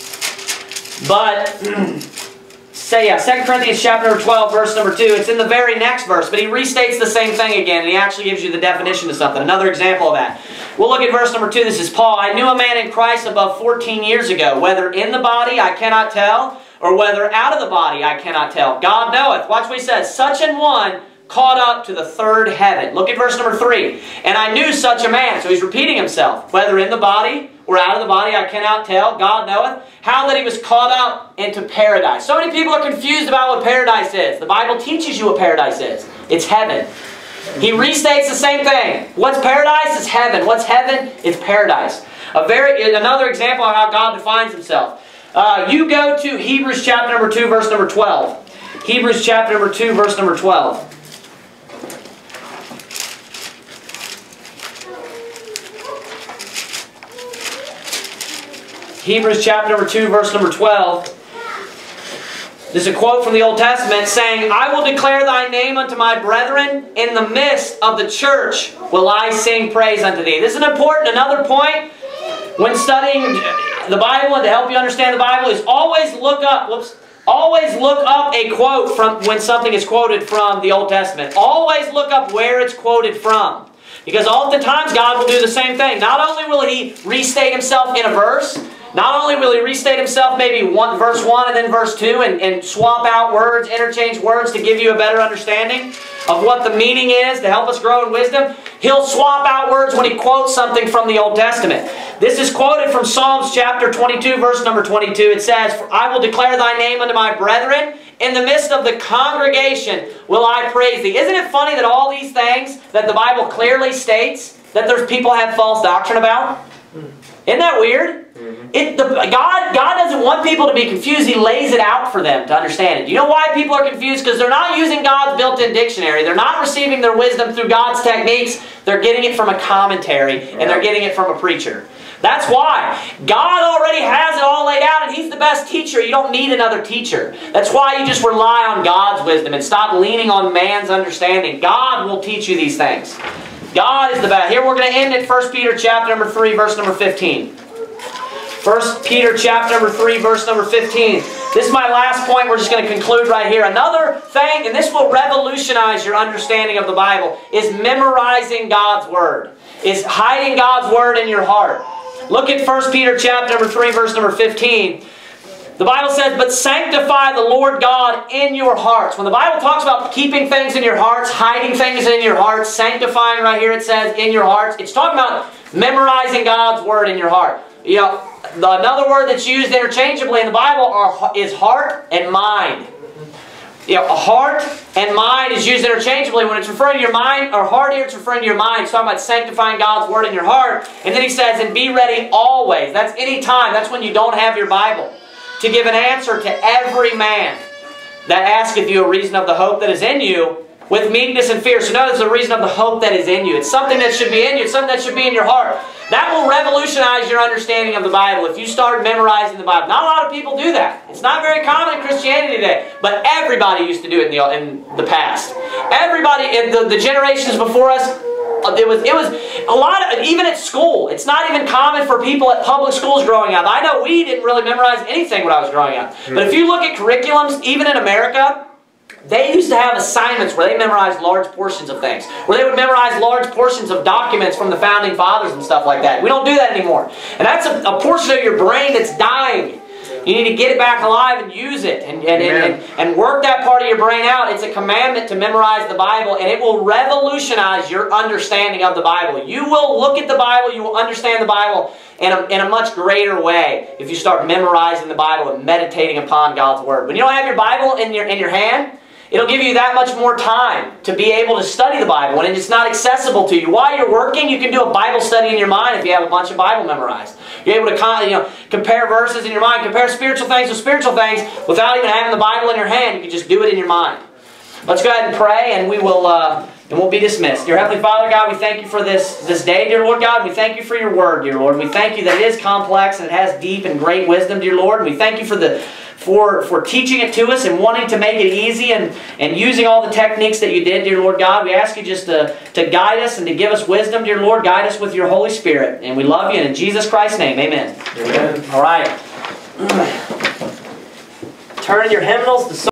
but, say yeah, Second Corinthians chapter number twelve, verse number two. It's in the very next verse, but he restates the same thing again, and he actually gives you the definition of something. Another example of that. We'll look at verse number two. This is Paul. I knew a man in Christ above fourteen years ago, whether in the body I cannot tell, or whether out of the body I cannot tell. God knoweth. Watch what he says. Such an one caught up to the third heaven. Look at verse number three. And I knew such a man. So he's repeating himself. Whether in the body or out of the body I cannot tell. God knoweth. How that he was caught up into paradise. So many people are confused about what paradise is. The Bible teaches you what paradise is. It's heaven. He restates the same thing. What's paradise? It's heaven. What's heaven? It's paradise. A very another example of how God defines himself. Uh, you go to Hebrews chapter number two, verse number twelve. Hebrews chapter number two, verse number twelve. Hebrews chapter number two, verse number twelve. This is a quote from the Old Testament saying, I will declare thy name unto my brethren. In the midst of the church will I sing praise unto thee. This is an important, another point when studying the Bible and to help you understand the Bible is always look up, whoops, always look up a quote from when something is quoted from the Old Testament. Always look up where it's quoted from. Because oftentimes God will do the same thing. Not only will He restate Himself in a verse, not only will He restate Himself maybe one, verse one and then verse two and, and swap out words, interchange words to give you a better understanding of what the meaning is to help us grow in wisdom. He'll swap out words when He quotes something from the Old Testament. This is quoted from Psalms chapter twenty-two, verse number twenty-two. It says, I will declare thy name unto my brethren. In the midst of the congregation will I praise thee. Isn't it funny that all these things that the Bible clearly states that there's people have false doctrine about? Isn't that weird? Mm-hmm. it, the, God, God doesn't want people to be confused. He lays it out for them to understand it. Do you know why people are confused? Because they're not using God's built-in dictionary. They're not receiving their wisdom through God's techniques. They're getting it from a commentary, and they're getting it from a preacher. That's why. God already has it all laid out, and He's the best teacher. You don't need another teacher. That's why you just rely on God's wisdom and stop leaning on man's understanding. God will teach you these things. God is the best. Here we're going to end at First Peter chapter number three, verse number fifteen. First Peter chapter number three, verse number fifteen. This is my last point. We're just going to conclude right here. Another thing, and this will revolutionize your understanding of the Bible, is memorizing God's Word. Is hiding God's Word in your heart. Look at First Peter chapter number three, verse number fifteen. The Bible says, but sanctify the Lord God in your hearts. When the Bible talks about keeping things in your hearts, hiding things in your hearts, sanctifying right here it says in your hearts, it's talking about memorizing God's Word in your heart. You know, the, another word that's used interchangeably in the Bible are, is heart and mind. You know, a heart and mind is used interchangeably. When it's referring to your mind or heart here, it's referring to your mind. It's talking about sanctifying God's Word in your heart. And then he says, and be ready always. That's any time. That's when you don't have your Bible. To give an answer to every man that asketh you a reason of the hope that is in you with meekness and fear. So notice the reason of the hope that is in you. It's something that should be in you. It's something that should be in your heart. That will revolutionize your understanding of the Bible if you start memorizing the Bible. Not a lot of people do that. It's not very common in Christianity today. But everybody used to do it in the, in the past. Everybody, in the, the generations before us, it was, it was a lot of, even at school, it's not even common for people at public schools growing up. I know we didn't really memorize anything when I was growing up. But if you look at curriculums, even in America, they used to have assignments where they memorized large portions of things. Where they would memorize large portions of documents from the Founding Fathers and stuff like that. We don't do that anymore. And that's a, a portion of your brain that's dying. You need to get it back alive and use it. And, and, and, and work that part of your brain out. It's a commandment to memorize the Bible. And it will revolutionize your understanding of the Bible. You will look at the Bible. You will understand the Bible in a, in a much greater way if you start memorizing the Bible and meditating upon God's Word. When you don't have your Bible in your, in your hand, it'll give you that much more time to be able to study the Bible. And it's not accessible to you. While you're working, you can do a Bible study in your mind if you have a bunch of Bible memorized. You're able to you know, compare verses in your mind, compare spiritual things with spiritual things without even having the Bible in your hand. You can just do it in your mind. Let's go ahead and pray, and we will uh, and we'll be dismissed. Dear Heavenly Father, God, we thank you for this, this day, dear Lord God. We thank you for your Word, dear Lord. We thank you that it is complex and it has deep and great wisdom, dear Lord. And we thank you for the For, for teaching it to us and wanting to make it easy and, and using all the techniques that you did, dear Lord God. We ask you just to, to guide us and to give us wisdom, dear Lord. Guide us with your Holy Spirit. And we love you, and in Jesus Christ's name, amen. Amen. All right. Turn in your hymnals to